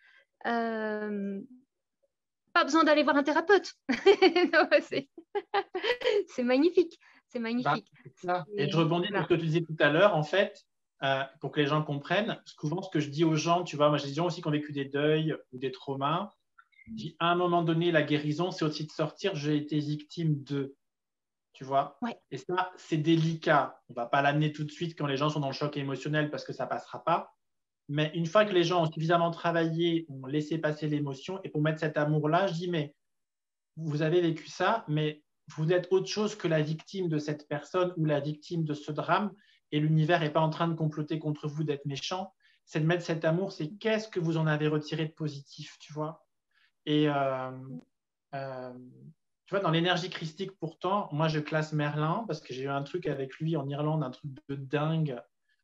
Pas besoin d'aller voir un thérapeute. Non, c'est magnifique. C'est magnifique. Et je rebondis sur ce que tu disais tout à l'heure, en fait, pour que les gens comprennent. Souvent, ce que je dis aux gens, tu vois, moi j'ai des gens aussi qui ont vécu des deuils ou des traumas. Je dis, à un moment donné, la guérison, c'est aussi de sortir, j'ai été victime de, tu vois. Ouais. Et ça, c'est délicat. On ne va pas l'amener tout de suite quand les gens sont dans le choc émotionnel parce que ça ne passera pas. Mais une fois que les gens ont suffisamment travaillé, ont laissé passer l'émotion, et pour mettre cet amour-là, je dis, mais vous avez vécu ça, mais vous êtes autre chose que la victime de cette personne ou la victime de ce drame, et l'univers n'est pas en train de comploter contre vous, d'être méchant. C'est de mettre cet amour, c'est qu'est-ce que vous en avez retiré de positif, tu vois. Et tu vois, dans l'énergie christique, pourtant, moi, je classe Merlin parce que j'ai eu un truc avec lui en Irlande, un truc de dingue,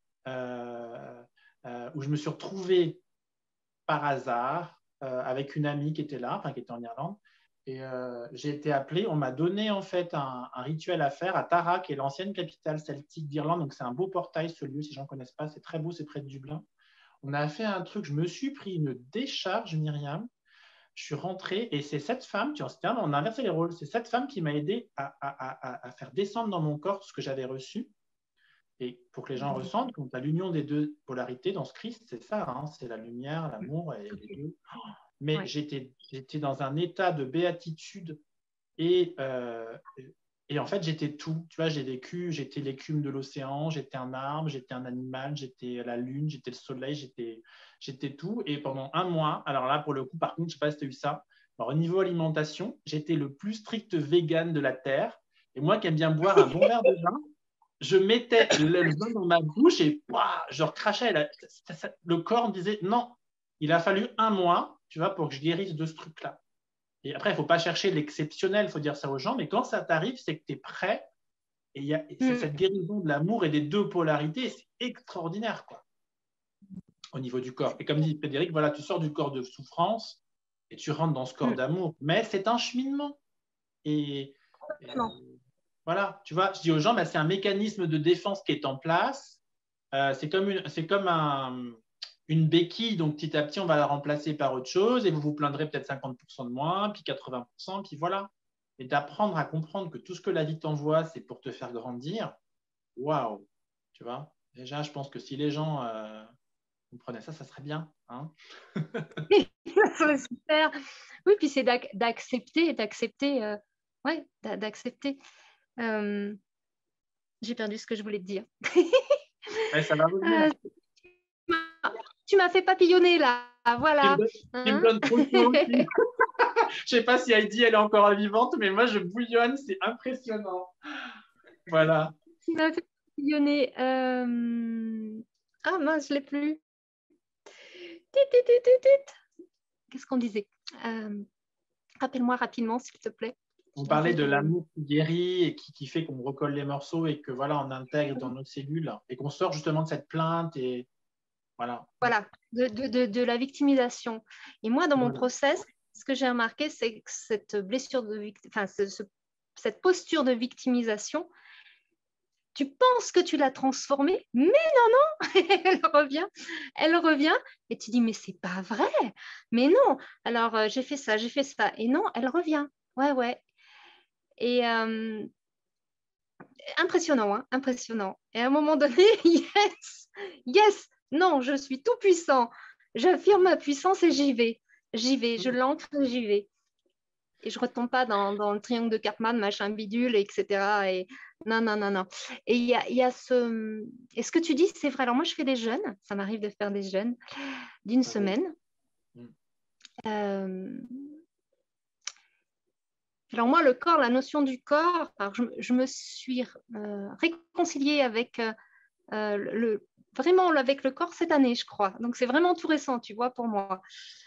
où je me suis retrouvé par hasard avec une amie qui était là, enfin qui était en Irlande. Et j'ai été appelé, on m'a donné en fait un rituel à faire à Tara, qui est l'ancienne capitale celtique d'Irlande. Donc c'est un beau portail, ce lieu, si les gens ne connaissent pas, c'est très beau, c'est près de Dublin. On a fait un truc, je me suis pris une décharge, Myriam. Je suis rentré et c'est cette femme, on a inversé les rôles, c'est cette femme qui m'a aidé à faire descendre dans mon corps ce que j'avais reçu. Et pour que les gens ressentent, quand tu as l'union des deux polarités dans ce Christ, c'est ça, hein, c'est la lumière, l'amour et les deux. Mais ouais. J'étais dans un état de béatitude et en fait, j'étais tout. Tu vois, j'étais l'écume de l'océan, j'étais un arbre, j'étais un animal, j'étais la lune, j'étais le soleil, j'étais tout. Et pendant un mois, alors là, pour le coup, par contre, je ne sais pas si tu as eu ça. Alors, au niveau alimentation, j'étais le plus strict vegan de la Terre. Et moi qui aime bien boire un bon verre de vin, je mettais le vin dans ma bouche et je recrachais. Le corps me disait non, il a fallu un mois, tu vois, pour que je guérisse de ce truc-là. Et après, il ne faut pas chercher l'exceptionnel, il faut dire ça aux gens, mais quand ça t'arrive, c'est que tu es prêt. Et c'est cette guérison de l'amour et des deux polarités, c'est extraordinaire, quoi, au niveau du corps. Et comme dit Frédéric, voilà, tu sors du corps de souffrance et tu rentres dans ce corps d'amour. Mais c'est un cheminement. Et voilà, tu vois, je dis aux gens, bah, c'est un mécanisme de défense qui est en place. C'est comme une béquille, donc petit à petit, on va la remplacer par autre chose et vous vous plaindrez peut-être 50% de moins, puis 80%, puis voilà. Et d'apprendre à comprendre que tout ce que la vie t'envoie, c'est pour te faire grandir. Waouh, tu vois. Déjà, je pense que si les gens comprenaient ça, ça serait bien. Hein. Ça serait super. Oui, puis c'est d'accepter. Ouais, d'accepter. J'ai perdu ce que je voulais te dire. Ouais, ça va revenir. Tu m'as fait papillonner là, voilà. Tu me donnes trop chaud aussi. Je ne sais pas si Heidi elle est encore vivante, mais moi je bouillonne, c'est impressionnant. Voilà. Tu m'as fait papillonner. Ah mince, je ne l'ai plus. Qu'est-ce qu'on disait? Rappelle-moi rapidement, s'il te plaît. On parlait de l'amour qui guérit et qui fait qu'on recolle les morceaux et que voilà, on intègre dans nos cellules et qu'on sort justement de cette plainte et voilà. Voilà, de la victimisation. Et moi, dans mon process, ce que j'ai remarqué, c'est que cette blessure cette posture de victimisation, tu penses que tu l'as transformée, mais non, elle revient, et tu dis, mais c'est pas vrai, mais non, alors j'ai fait ça, et non, elle revient, ouais. Et impressionnant, hein, impressionnant. Et à un moment donné, yes, non, je suis tout puissant, j'affirme ma puissance et j'y vais, je l'ancre, j'y vais. et je ne retombe pas dans le triangle de Karpman, machin bidule, etc. Et non, non, non, non. Et il y a ce... Et ce que tu dis, c'est vrai. Alors moi, je fais des jeûnes. Ça m'arrive de faire des jeûnes d'une semaine. Alors moi, le corps, la notion du corps, alors je me suis réconciliée avec vraiment avec le corps cette année, je crois. Donc c'est vraiment tout récent, tu vois, pour moi.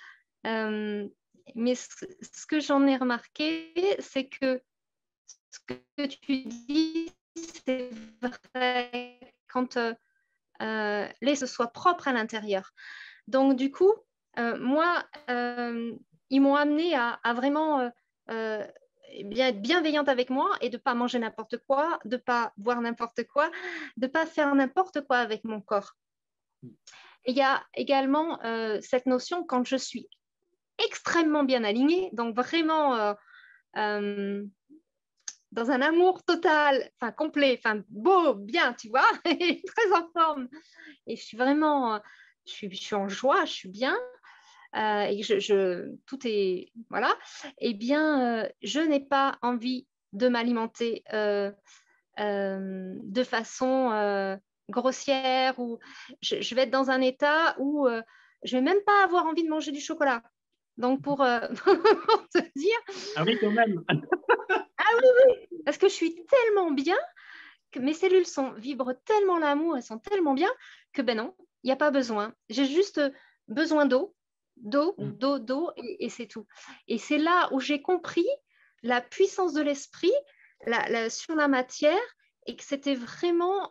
Mais ce que j'en ai remarqué, c'est que ce que tu dis, c'est vrai quand les se soit propre à l'intérieur. Donc du coup, moi, ils m'ont amené à vraiment être bienveillante avec moi et de ne pas manger n'importe quoi, de ne pas boire n'importe quoi, de ne pas faire n'importe quoi avec mon corps. Il y a également cette notion quand je suis extrêmement bien alignée, donc vraiment dans un amour total, enfin complet, enfin beau, bien, tu vois, très en forme. Et je suis vraiment, je suis en joie, je suis bien. Et tout est, voilà. Eh bien, je n'ai pas envie de m'alimenter de façon grossière ou je vais être dans un état où je vais même pas avoir envie de manger du chocolat. Donc, pour te dire. Ah oui, quand même. Ah oui, oui, parce que je suis tellement bien, que mes cellules vibrent tellement l'amour, elles sont tellement bien que ben non, il n'y a pas besoin. J'ai juste besoin d'eau, et c'est tout. Et c'est là où j'ai compris la puissance de l'esprit sur la matière et que c'était vraiment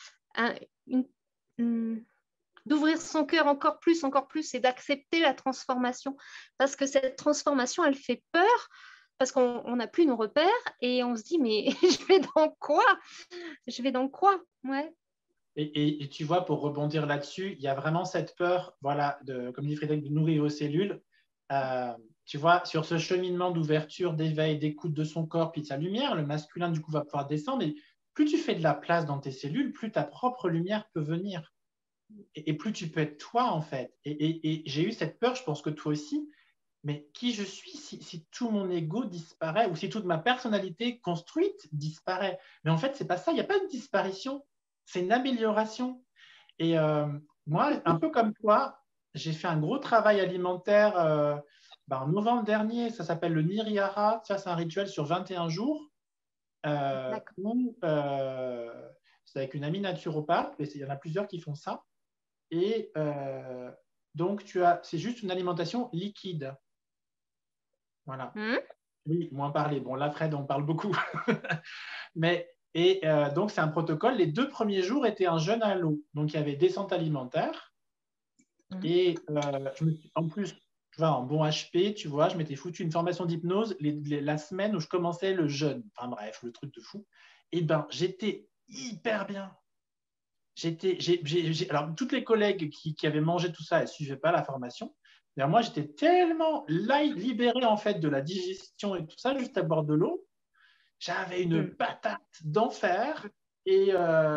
d'ouvrir son cœur encore plus et d'accepter la transformation. Parce que cette transformation, elle fait peur parce qu'on n'a plus nos repères et on se dit, mais je vais dans quoi? Je vais dans quoi? Ouais. Et tu vois, pour rebondir là-dessus, il y a vraiment cette peur, voilà, comme dit Frédéric, de nourrir aux cellules. Tu vois, sur ce cheminement d'ouverture, d'éveil, d'écoute de son corps, puis de sa lumière, le masculin, du coup, va pouvoir descendre. Et plus tu fais de la place dans tes cellules, plus ta propre lumière peut venir. Et plus tu peux être toi, en fait. Et j'ai eu cette peur, je pense que toi aussi, mais qui je suis si tout mon ego disparaît ou si toute ma personnalité construite disparaît. Mais en fait, c'est pas ça. Il n'y a pas de disparition. C'est une amélioration. Et moi, un peu comme toi, j'ai fait un gros travail alimentaire en novembre dernier. Ça s'appelle le Niriyara. Ça, c'est un rituel sur 21 jours. C'est avec une amie naturopathe. Il y en a plusieurs qui font ça. Et donc, c'est juste une alimentation liquide. Voilà. Oui, moins parler. Bon, là, Fred, on parle beaucoup. Donc, c'est un protocole. Les 2 premiers jours étaient un jeûne à l'eau. Donc, il y avait descente alimentaire. Et en plus, tu vois, en bon HP, tu vois, je m'étais foutu une formation d'hypnose la semaine où je commençais le jeûne. Enfin bref, le truc de fou. Et ben, j'étais hyper bien. Alors, toutes les collègues qui avaient mangé tout ça, elles ne suivaient pas la formation. Alors, moi, j'étais tellement libéré en fait de la digestion et tout ça, juste à boire de l'eau. J'avais une patate d'enfer et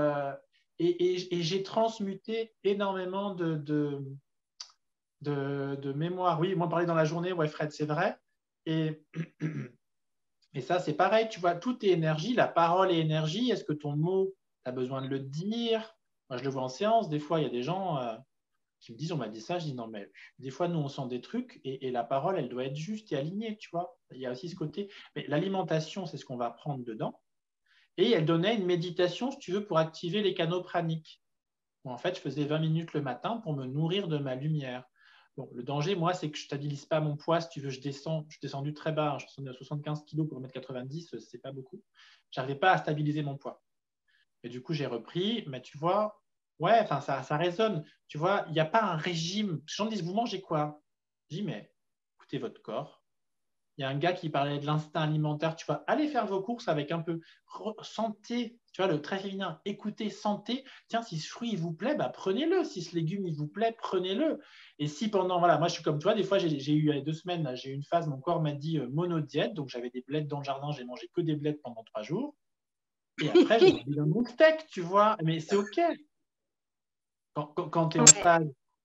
j'ai transmuté énormément de mémoire. Oui, moi, parler dans la journée, ouais, Fred, c'est vrai. Et ça, c'est pareil, tu vois, tout est énergie, la parole est énergie. Est-ce que ton mot, tu as besoin de le dire? Moi, je le vois en séance, des fois, il y a des gens qui me disent, on m'a dit ça, je dis non, mais des fois, nous, on sent des trucs et la parole, elle doit être juste et alignée, tu vois. Il y a aussi ce côté. Mais l'alimentation, c'est ce qu'on va prendre dedans. Et elle donnait une méditation, si tu veux, pour activer les canaux praniques. En fait, je faisais 20 minutes le matin pour me nourrir de ma lumière. Bon, le danger, moi, c'est que je ne stabilise pas mon poids. Si tu veux, je suis descendu très bas. Je suis descendu à 75 kg pour 1m90, c'est pas beaucoup. Je n'arrivais pas à stabiliser mon poids. Et du coup, j'ai repris. Mais tu vois, ouais, ça résonne. Tu vois, il n'y a pas un régime. Les gens disent, vous mangez quoi? Je dis, mais écoutez votre corps. Il y a un gars qui parlait de l'instinct alimentaire. Tu vois, allez faire vos courses avec un peu santé. Tu vois, le très féminin, écoutez, santé. Tiens, si ce fruit il vous plaît, bah, prenez-le. Si ce légume il vous plaît, prenez-le. Et si pendant, voilà, moi je suis comme toi, des fois j'ai eu il y a 2 semaines, là, j'ai eu une phase, mon corps m'a dit monodiète. Donc j'avais des blettes dans le jardin, j'ai mangé que des blettes pendant 3 jours. Et après, j'ai mangé un bon steak, tu vois. Mais c'est OK. Quand tu es en phase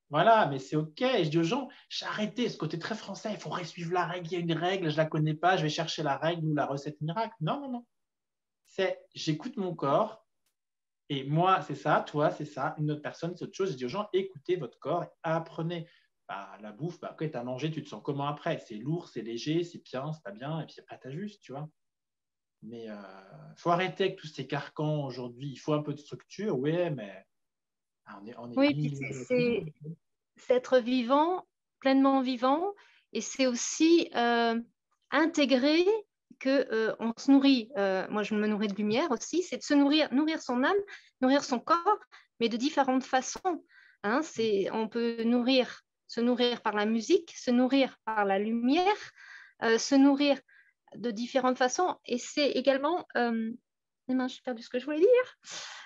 Voilà, mais c'est OK. Et je dis aux gens, j'ai arrêté ce côté très français, il faut suivre la règle, il y a une règle, je ne la connais pas, je vais chercher la règle ou la recette miracle. Non, non, non. C'est j'écoute mon corps et moi, c'est ça, toi, c'est ça, une autre personne, c'est autre chose. Je dis aux gens, écoutez votre corps, apprenez. Bah, la bouffe, bah, après, tu as mangé, tu te sens comment après? C'est lourd, c'est léger, c'est bien, c'est pas bien, et puis après, tu ajustes, tu vois. Mais il faut arrêter avec tous ces carcans aujourd'hui. Il faut un peu de structure, oui, mais on est Oui, 8 puis milliards d'êtres humains. c'est être vivant, pleinement vivant, et c'est aussi intégrer que on se nourrit. Moi, je me nourris de lumière aussi. C'est de se nourrir son âme, nourrir son corps, mais de différentes façons. Hein, on peut se nourrir par la musique, se nourrir par la lumière, se nourrir de différentes façons. Et c'est également... j'ai perdu ce que je voulais dire.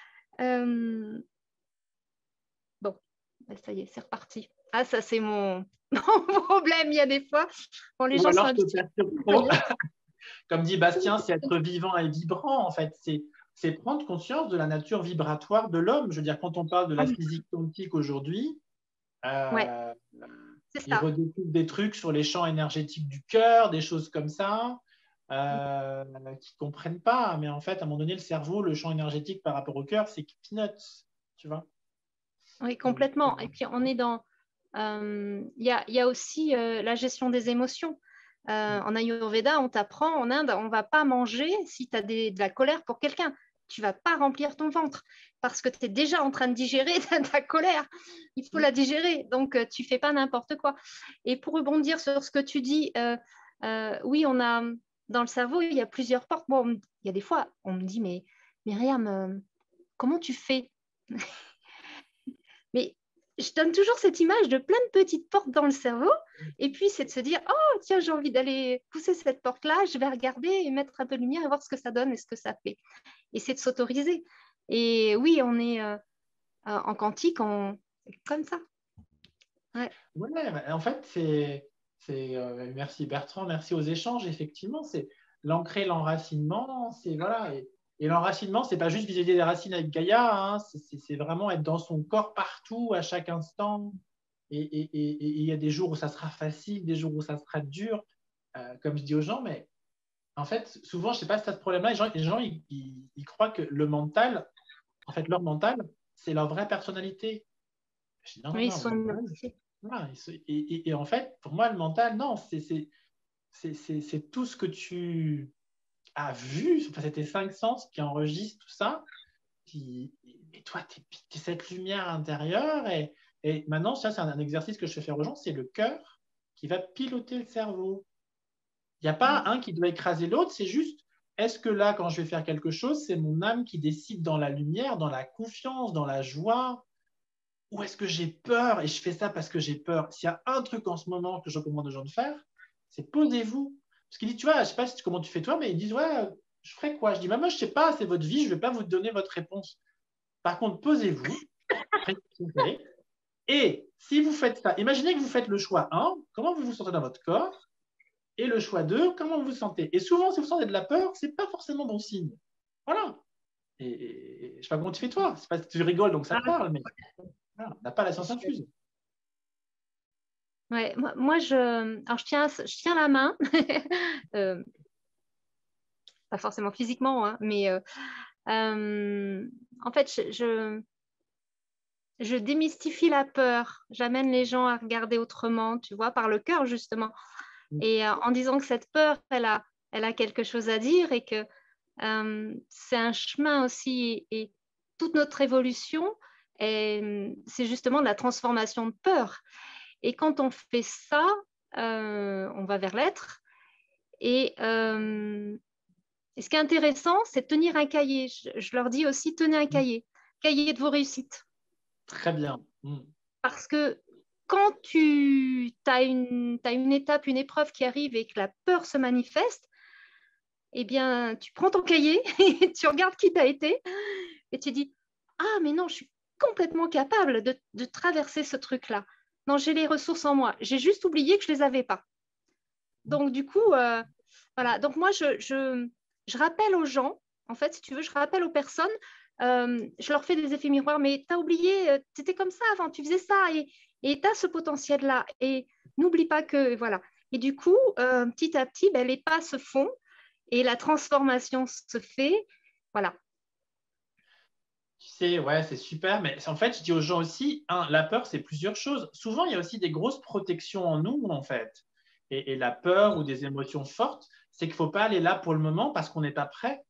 Bon, ça y est, c'est reparti. Ah, ça, c'est mon problème. Il y a des fois, bon, les Ou gens sont alors, je te habitués. perturbe trop. Comme dit Bastien, c'est être vivant et vibrant, en fait. C'est prendre conscience de la nature vibratoire de l'homme. Je veux dire, quand on parle de la physique quantique aujourd'hui, Ouais, euh, c'est ils ça. redécouvrent des trucs sur les champs énergétiques du cœur, des choses comme ça, qu'ils ne comprennent pas. Mais en fait, à un moment donné, le cerveau, le champ énergétique par rapport au cœur, c'est peanuts, tu vois. Oui, Donc, complètement. Et puis, on est dans... Il y a aussi la gestion des émotions. En Ayurveda, on t'apprend, en Inde, on ne va pas manger si tu as de la colère pour quelqu'un. Tu ne vas pas remplir ton ventre parce que tu es déjà en train de digérer ta colère. Il faut la digérer. Donc, tu ne fais pas n'importe quoi. Et pour rebondir sur ce que tu dis, oui, on a dans le cerveau, il y a plusieurs portes. Bon, il y a des fois, on me dit, mais Myriam, comment tu fais? Mais je donne toujours cette image de plein de petites portes dans le cerveau. Et puis, c'est de se dire, oh, tiens, j'ai envie d'aller pousser cette porte-là, je vais regarder et mettre un peu de lumière et voir ce que ça donne et ce que ça fait. Et c'est de s'autoriser. Et oui, on est en quantique, c'est comme ça. Ouais. ouais, en fait, merci Bertrand, merci aux échanges. Effectivement, c'est l'ancrer, l'enracinement, c'est voilà. Et l'enracinement, c'est pas juste visiter des racines avec Gaïa, hein, c'est vraiment être dans son corps partout, à chaque instant. Et il y a des jours où ça sera facile, des jours où ça sera dur, comme je dis aux gens. Mais en fait, souvent, je sais pas si tu as ce problème-là, les gens ils croient que le mental, en fait, leur mental, c'est leur vraie personnalité. Je dis non, non, Oui, ils non, le sont mental, voilà, et en fait, pour moi, le mental, non, c'est tout ce que tu as vu, enfin, c'est tes cinq sens qui enregistrent tout ça. Et toi, tu es cette lumière intérieure. Et maintenant, ça, c'est un exercice que je fais faire aux gens, c'est le cœur qui va piloter le cerveau. Il n'y a pas un qui doit écraser l'autre, c'est juste, est-ce que là, quand je vais faire quelque chose, c'est mon âme qui décide dans la lumière, dans la confiance, dans la joie, ou est-ce que j'ai peur et je fais ça parce que j'ai peur? S'il y a un truc en ce moment que je recommande aux gens de faire, c'est posez-vous. Parce qu'il dit, tu vois, je ne sais pas comment tu fais toi, mais ils disent, ouais, je ferai quoi? Je dis, moi, je ne sais pas, c'est votre vie, je ne vais pas vous donner votre réponse. Par contre, posez-vous, respirez, et si vous faites ça, imaginez que vous faites le choix 1, comment vous vous sentez dans votre corps, et le choix 2, comment vous vous sentez. Et souvent, si vous sentez de la peur, ce n'est pas forcément bon signe. Voilà. Et je ne sais pas comment tu fais toi, c'est pas que tu rigoles donc ça te parle, mais voilà, on n'a pas la science infuse. Ouais, moi, je tiens la main, pas forcément physiquement, hein, mais en fait, je démystifie la peur. J'amène les gens à regarder autrement, tu vois, par le cœur, justement. Et en disant que cette peur, elle a quelque chose à dire et que c'est un chemin aussi. Et toute notre évolution, c'est justement de la transformation de peur. Et quand on fait ça, on va vers l'être. Et ce qui est intéressant, c'est de tenir un cahier. Je leur dis aussi, tenez un cahier de vos réussites. Très bien. Parce que quand tu as une étape, une épreuve qui arrive et que la peur se manifeste, eh bien, tu prends ton cahier, et tu regardes qui t'as été et tu dis, ah, mais non, je suis complètement capable de traverser ce truc-là. Non, j'ai les ressources en moi. J'ai juste oublié que je ne les avais pas. Donc, du coup, voilà. Donc, moi, je rappelle aux gens, en fait, si tu veux, je rappelle aux personnes, je leur fais des effets miroirs, mais tu as oublié, tu étais comme ça avant, tu faisais ça. Et tu as ce potentiel-là. Et n'oublie pas que, voilà. Et du coup, petit à petit, ben, les pas se font et la transformation se fait. Voilà. Tu sais, ouais, c'est super, mais en fait, je dis aux gens aussi, la peur, c'est plusieurs choses. Souvent, il y a aussi des grosses protections en nous, en fait. Et la peur ou des émotions fortes, c'est qu'il ne faut pas aller là pour le moment parce qu'on n'est pas prêt.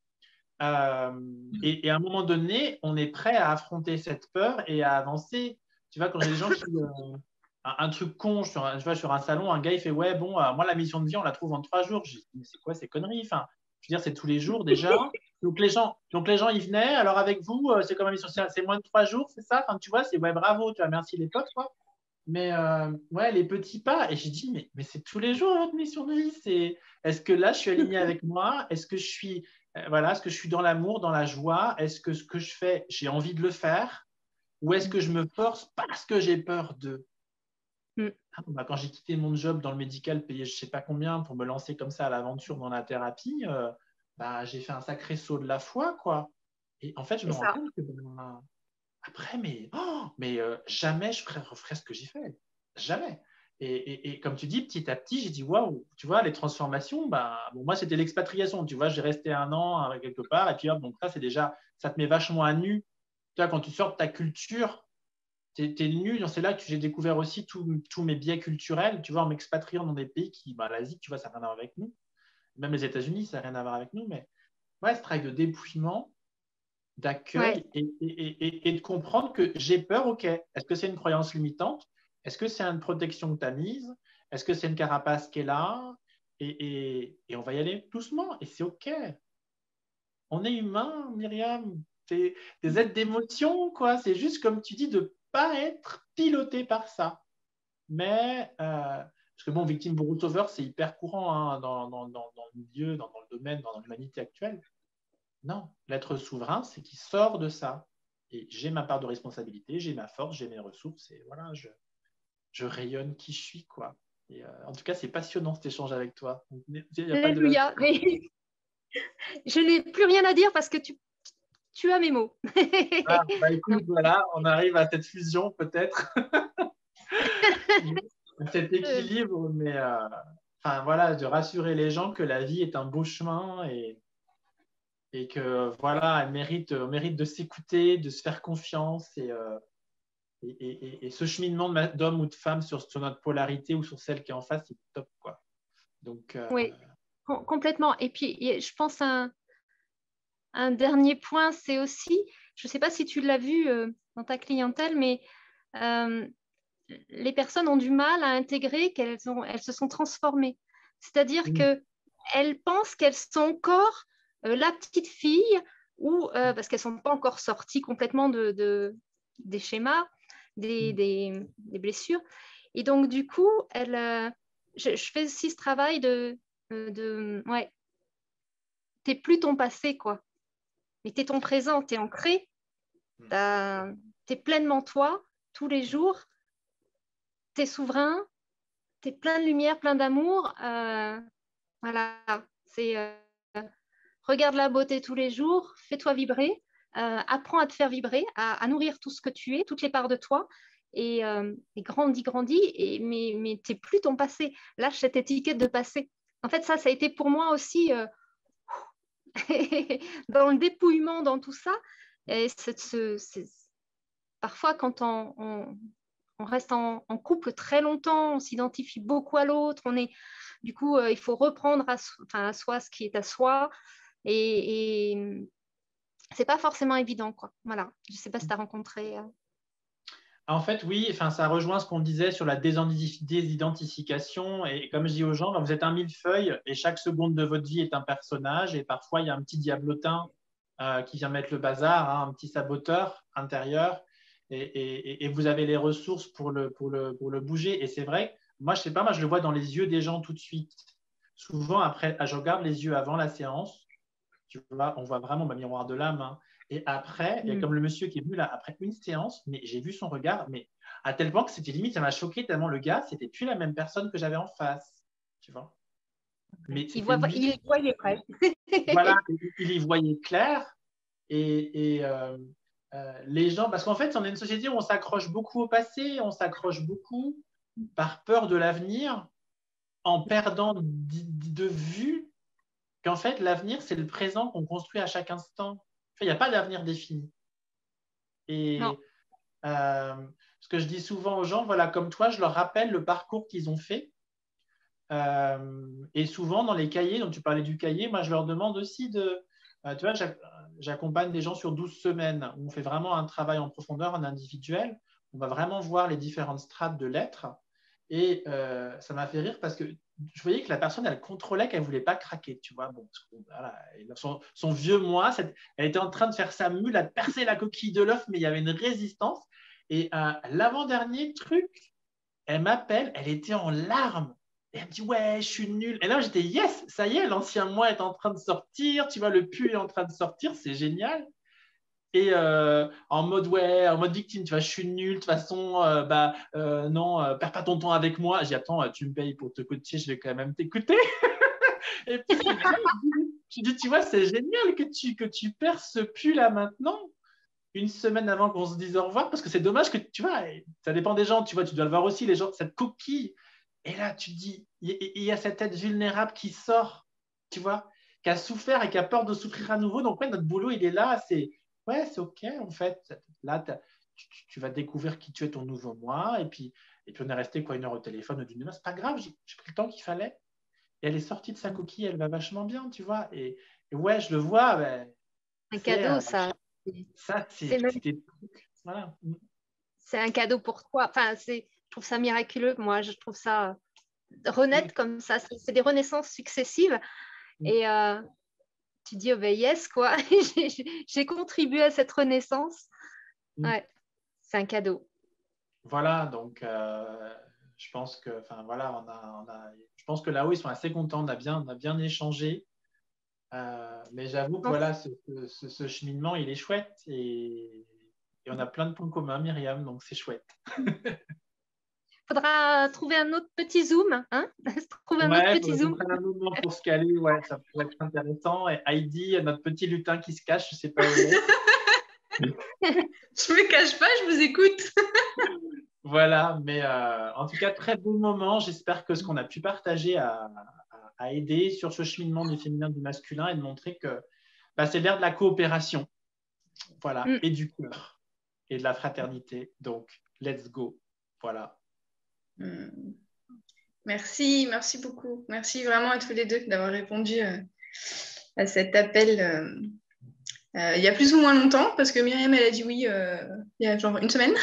Et à un moment donné, on est prêt à affronter cette peur et à avancer. Tu vois, quand j'ai des gens qui. Un truc con, je vois, sur un salon, un gars, il fait ouais, bon, moi, la mission de vie, on la trouve en 3 jours. Je dis, mais c'est quoi ces conneries? Enfin, je veux dire, c'est tous les jours déjà. Donc les gens, ils venaient. Alors avec vous, c'est comme une mission, c'est moins de 3 jours, c'est ça? Enfin, tu vois, c'est ouais, bravo, tu vois, merci les potes, quoi. Mais ouais, les petits pas. Et j'ai dit, mais c'est tous les jours votre mission de vie. Est-ce que là, je suis aligné avec moi? Est-ce que je suis, voilà, est-ce que je suis dans l'amour, dans la joie? Est-ce que ce que je fais, j'ai envie de le faire? Ou est-ce que je me force parce que j'ai peur de? Bah, quand j'ai quitté mon job dans le médical, payé je ne sais pas combien pour me lancer comme ça à l'aventure dans la thérapie, bah, j'ai fait un sacré saut de la foi, quoi. Et en fait, je C'est me rends ça. compte que après, mais jamais je referai ce que j'ai fait. Jamais. Et comme tu dis, petit à petit, j'ai dit, waouh, tu vois, les transformations, bah, bon, moi, c'était l'expatriation. Tu vois, j'ai resté 1 an quelque part, et puis hop, donc ça, c'est déjà, ça te met vachement à nu. Tu vois, quand tu sors de ta culture, t'es nu. C'est là que j'ai découvert aussi tous mes biais culturels, tu vois, en m'expatriant dans des pays qui, bah, l'Asie, tu vois, ça n'a rien à voir avec nous. Même les États-Unis, ça n'a rien à voir avec nous. Mais ouais, ce travail de dépouillement, Ouais. d'accueil et de comprendre que j'ai peur, ok. Est-ce que c'est une croyance limitante? Est-ce que c'est une protection que tu as mise? Est-ce que c'est une carapace qui est là? Et on va y aller doucement. Et c'est ok. On est humain, Myriam. C'est des êtres d'émotion, quoi. C'est juste comme tu dis, de ne pas être piloté par ça. Mais, parce que bon, victime bourreau sauveur, c'est hyper courant hein, dans le milieu, dans le domaine, dans l'humanité actuelle. Non, l'être souverain, c'est qu'il sort de ça. Et j'ai ma part de responsabilité, j'ai ma force, j'ai mes ressources, et voilà, je rayonne qui je suis, quoi. Et, en tout cas, c'est passionnant cet échange avec toi. Il y a pas de... Alléluia. Mais je n'ai plus rien à dire parce que tu as mes mots. Ah, bah Non. écoute, voilà, on arrive à cette fusion peut-être, cet Euh, équilibre, mais enfin voilà, de rassurer les gens que la vie est un beau chemin et que voilà, elle mérite de s'écouter, de se faire confiance et ce cheminement d'homme ou de femme sur notre polarité ou sur celle qui est en face, c'est top quoi. Donc oui, complètement. Et puis, je pense un dernier point, c'est aussi, je ne sais pas si tu l'as vu dans ta clientèle, mais euh, les personnes ont du mal à intégrer elles se sont transformées. C'est-à-dire oui, qu'elles pensent qu'elles sont encore la petite fille, ou parce qu'elles ne sont pas encore sorties complètement des schémas, des blessures. Et donc, du coup, je fais aussi ce travail ouais, t'es plus ton passé, quoi. Mais t'es ton présent, t'es ancré, t'es pleinement toi, tous les jours, t'es souverain, t'es plein de lumière, plein d'amour. Voilà, c'est regarde la beauté tous les jours, fais-toi vibrer, apprends à te faire vibrer, à nourrir tout ce que tu es, toutes les parts de toi, et grandis, grandis, mais t'es plus ton passé. Lâche cette étiquette de passé. En fait, ça a été pour moi aussi dans le dépouillement, dans tout ça. Et parfois, quand on reste en couple très longtemps, on s'identifie beaucoup à l'autre, du coup, il faut reprendre à soi ce qui est à soi. Et c'est pas forcément évident, quoi. Voilà. Je sais pas si tu as rencontré. en fait, oui, enfin, ça rejoint ce qu'on disait sur la désidentification. Et comme je dis aux gens, ben, vous êtes un millefeuille et chaque seconde de votre vie est un personnage. Et parfois, il y a un petit diablotin qui vient mettre le bazar, hein, un petit saboteur intérieur. Et vous avez les ressources pour le bouger. Et c'est vrai, moi, je sais pas, moi, je le vois dans les yeux des gens tout de suite. Souvent, après, je regarde les yeux avant la séance. Tu vois, on voit vraiment ma miroir de l'âme. Hein. Et après, et comme le monsieur qui est venu là, après une séance, mais j'ai vu son regard, mais à tel point que c'était limite, ça m'a choqué tellement le gars, c'était plus la même personne que j'avais en face. Tu vois. Mais c'était Il voyait presque. voilà, il y voyait clair. Et les gens, parce qu'en fait, on est une société où on s'accroche beaucoup au passé, on s'accroche beaucoup par peur de l'avenir, en perdant de vue qu'en fait, l'avenir, c'est le présent qu'on construit à chaque instant. Il n'y a pas d'avenir défini. Et ce que je dis souvent aux gens, voilà, comme toi, je leur rappelle le parcours qu'ils ont fait. Et souvent, dans les cahiers, dont tu parlais du cahier, moi, je leur demande aussi de… tu vois, j'accompagne des gens sur 12 semaines où on fait vraiment un travail en profondeur, en individuel. On va vraiment voir les différentes strates de l'être. Et ça m'a fait rire parce que je voyais que la personne, elle contrôlait qu'elle ne voulait pas craquer. Tu vois, bon, voilà, son vieux moi, elle était en train de faire sa mule, à percer la coquille de l'œuf, mais il y avait une résistance. Et l'avant-dernier truc, elle m'appelle, elle était en larmes. Et elle me dit, ouais, je suis nulle. Et là, j'étais, yes, ça y est, l'ancien moi est en train de sortir. Tu vois, le pull est en train de sortir, c'est génial. Et en mode, ouais, en mode victime, tu vois, je suis nulle, de toute façon, non, perds pas ton temps avec moi. J'ai dit, attends, tu me payes pour te coacher, je vais quand même t'écouter. Et puis, je dis, tu vois, c'est génial que tu perds ce pull là maintenant, une semaine avant qu'on se dise au revoir, parce que c'est dommage que, tu vois, ça dépend des gens, tu vois, tu dois le voir aussi, les gens, cette coquille. Et là, tu te dis, il y a cette tête vulnérable qui sort, tu vois, qui a souffert et qui a peur de souffrir à nouveau. Donc, ouais, notre boulot, il est là, ouais, c'est OK, en fait. Là, tu vas découvrir qui tu es, ton nouveau moi. Et puis on est resté quoi, 1 heure au téléphone ou d'une heure. C'est pas grave, j'ai pris le temps qu'il fallait. Et elle est sortie de sa coquille, elle va vachement bien, tu vois. Et ouais, je le vois. Ben, Un cadeau, ça. Ça, c'est des trucs. Voilà. C'est un cadeau pour toi. Enfin, je trouve ça miraculeux. Moi, je trouve ça renaître comme ça. C'est des renaissances successives. Et tu dis, oh ben yes, quoi. J'ai contribué à cette renaissance. Ouais, c'est un cadeau. Voilà, donc je pense que, enfin voilà, je pense que là-haut ils sont assez contents. On a bien échangé. Mais j'avoue que voilà, ce cheminement, il est chouette et on a plein de points communs, Myriam, donc c'est chouette. Faudra trouver un autre petit zoom, hein. Trouver un autre petit zoom. Un moment pour se caler, ouais, ça pourrait être intéressant. Et Heidi, notre petit lutin qui se cache, je sais pas où il est. Je me cache pas, je vous écoute. Voilà, mais en tout cas, très beau moment. J'espère que ce qu'on a pu partager a aidé sur ce cheminement du féminin, du masculin et de montrer que c'est l'ère de la coopération, voilà, et du cœur et de la fraternité. Donc, let's go. Voilà. Merci beaucoup. Merci vraiment à tous les deux d'avoir répondu à cet appel il y a plus ou moins longtemps, parce que Myriam, elle a dit oui il y a genre 1 semaine.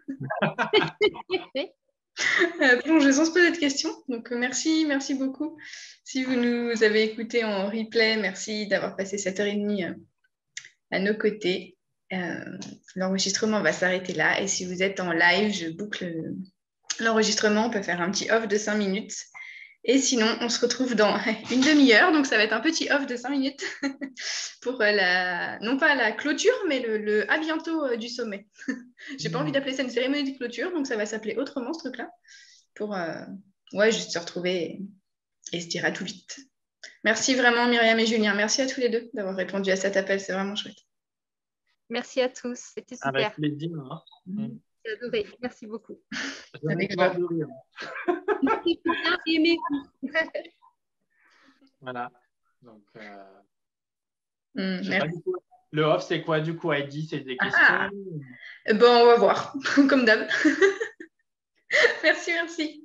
Plongée sans se poser de questions. Donc, merci beaucoup. Si vous nous avez écoutés en replay, merci d'avoir passé 7h30 à nos côtés. L'enregistrement va s'arrêter là. Et si vous êtes en live, je boucle l'enregistrement. On peut faire un petit off de 5 minutes. Et sinon, on se retrouve dans 1 demi-heure. Donc, ça va être un petit off de 5 minutes pour non pas la clôture, mais le à bientôt du sommet. J'ai pas envie d'appeler ça une cérémonie de clôture, donc ça va s'appeler autrement ce truc-là. Pour juste se retrouver et se dire à tout vite. Merci vraiment Myriam et Julien. Merci à tous les deux d'avoir répondu à cet appel. C'est vraiment chouette. Merci à tous. C'était super. Avec plaisir. J'ai adoré. Merci beaucoup. Avec adoré. Merci pour bien aimer. Voilà. Donc, merci. Le off, c'est quoi du coup, Heidi? C'est des questions? Bon, on va voir, comme d'hab. Merci.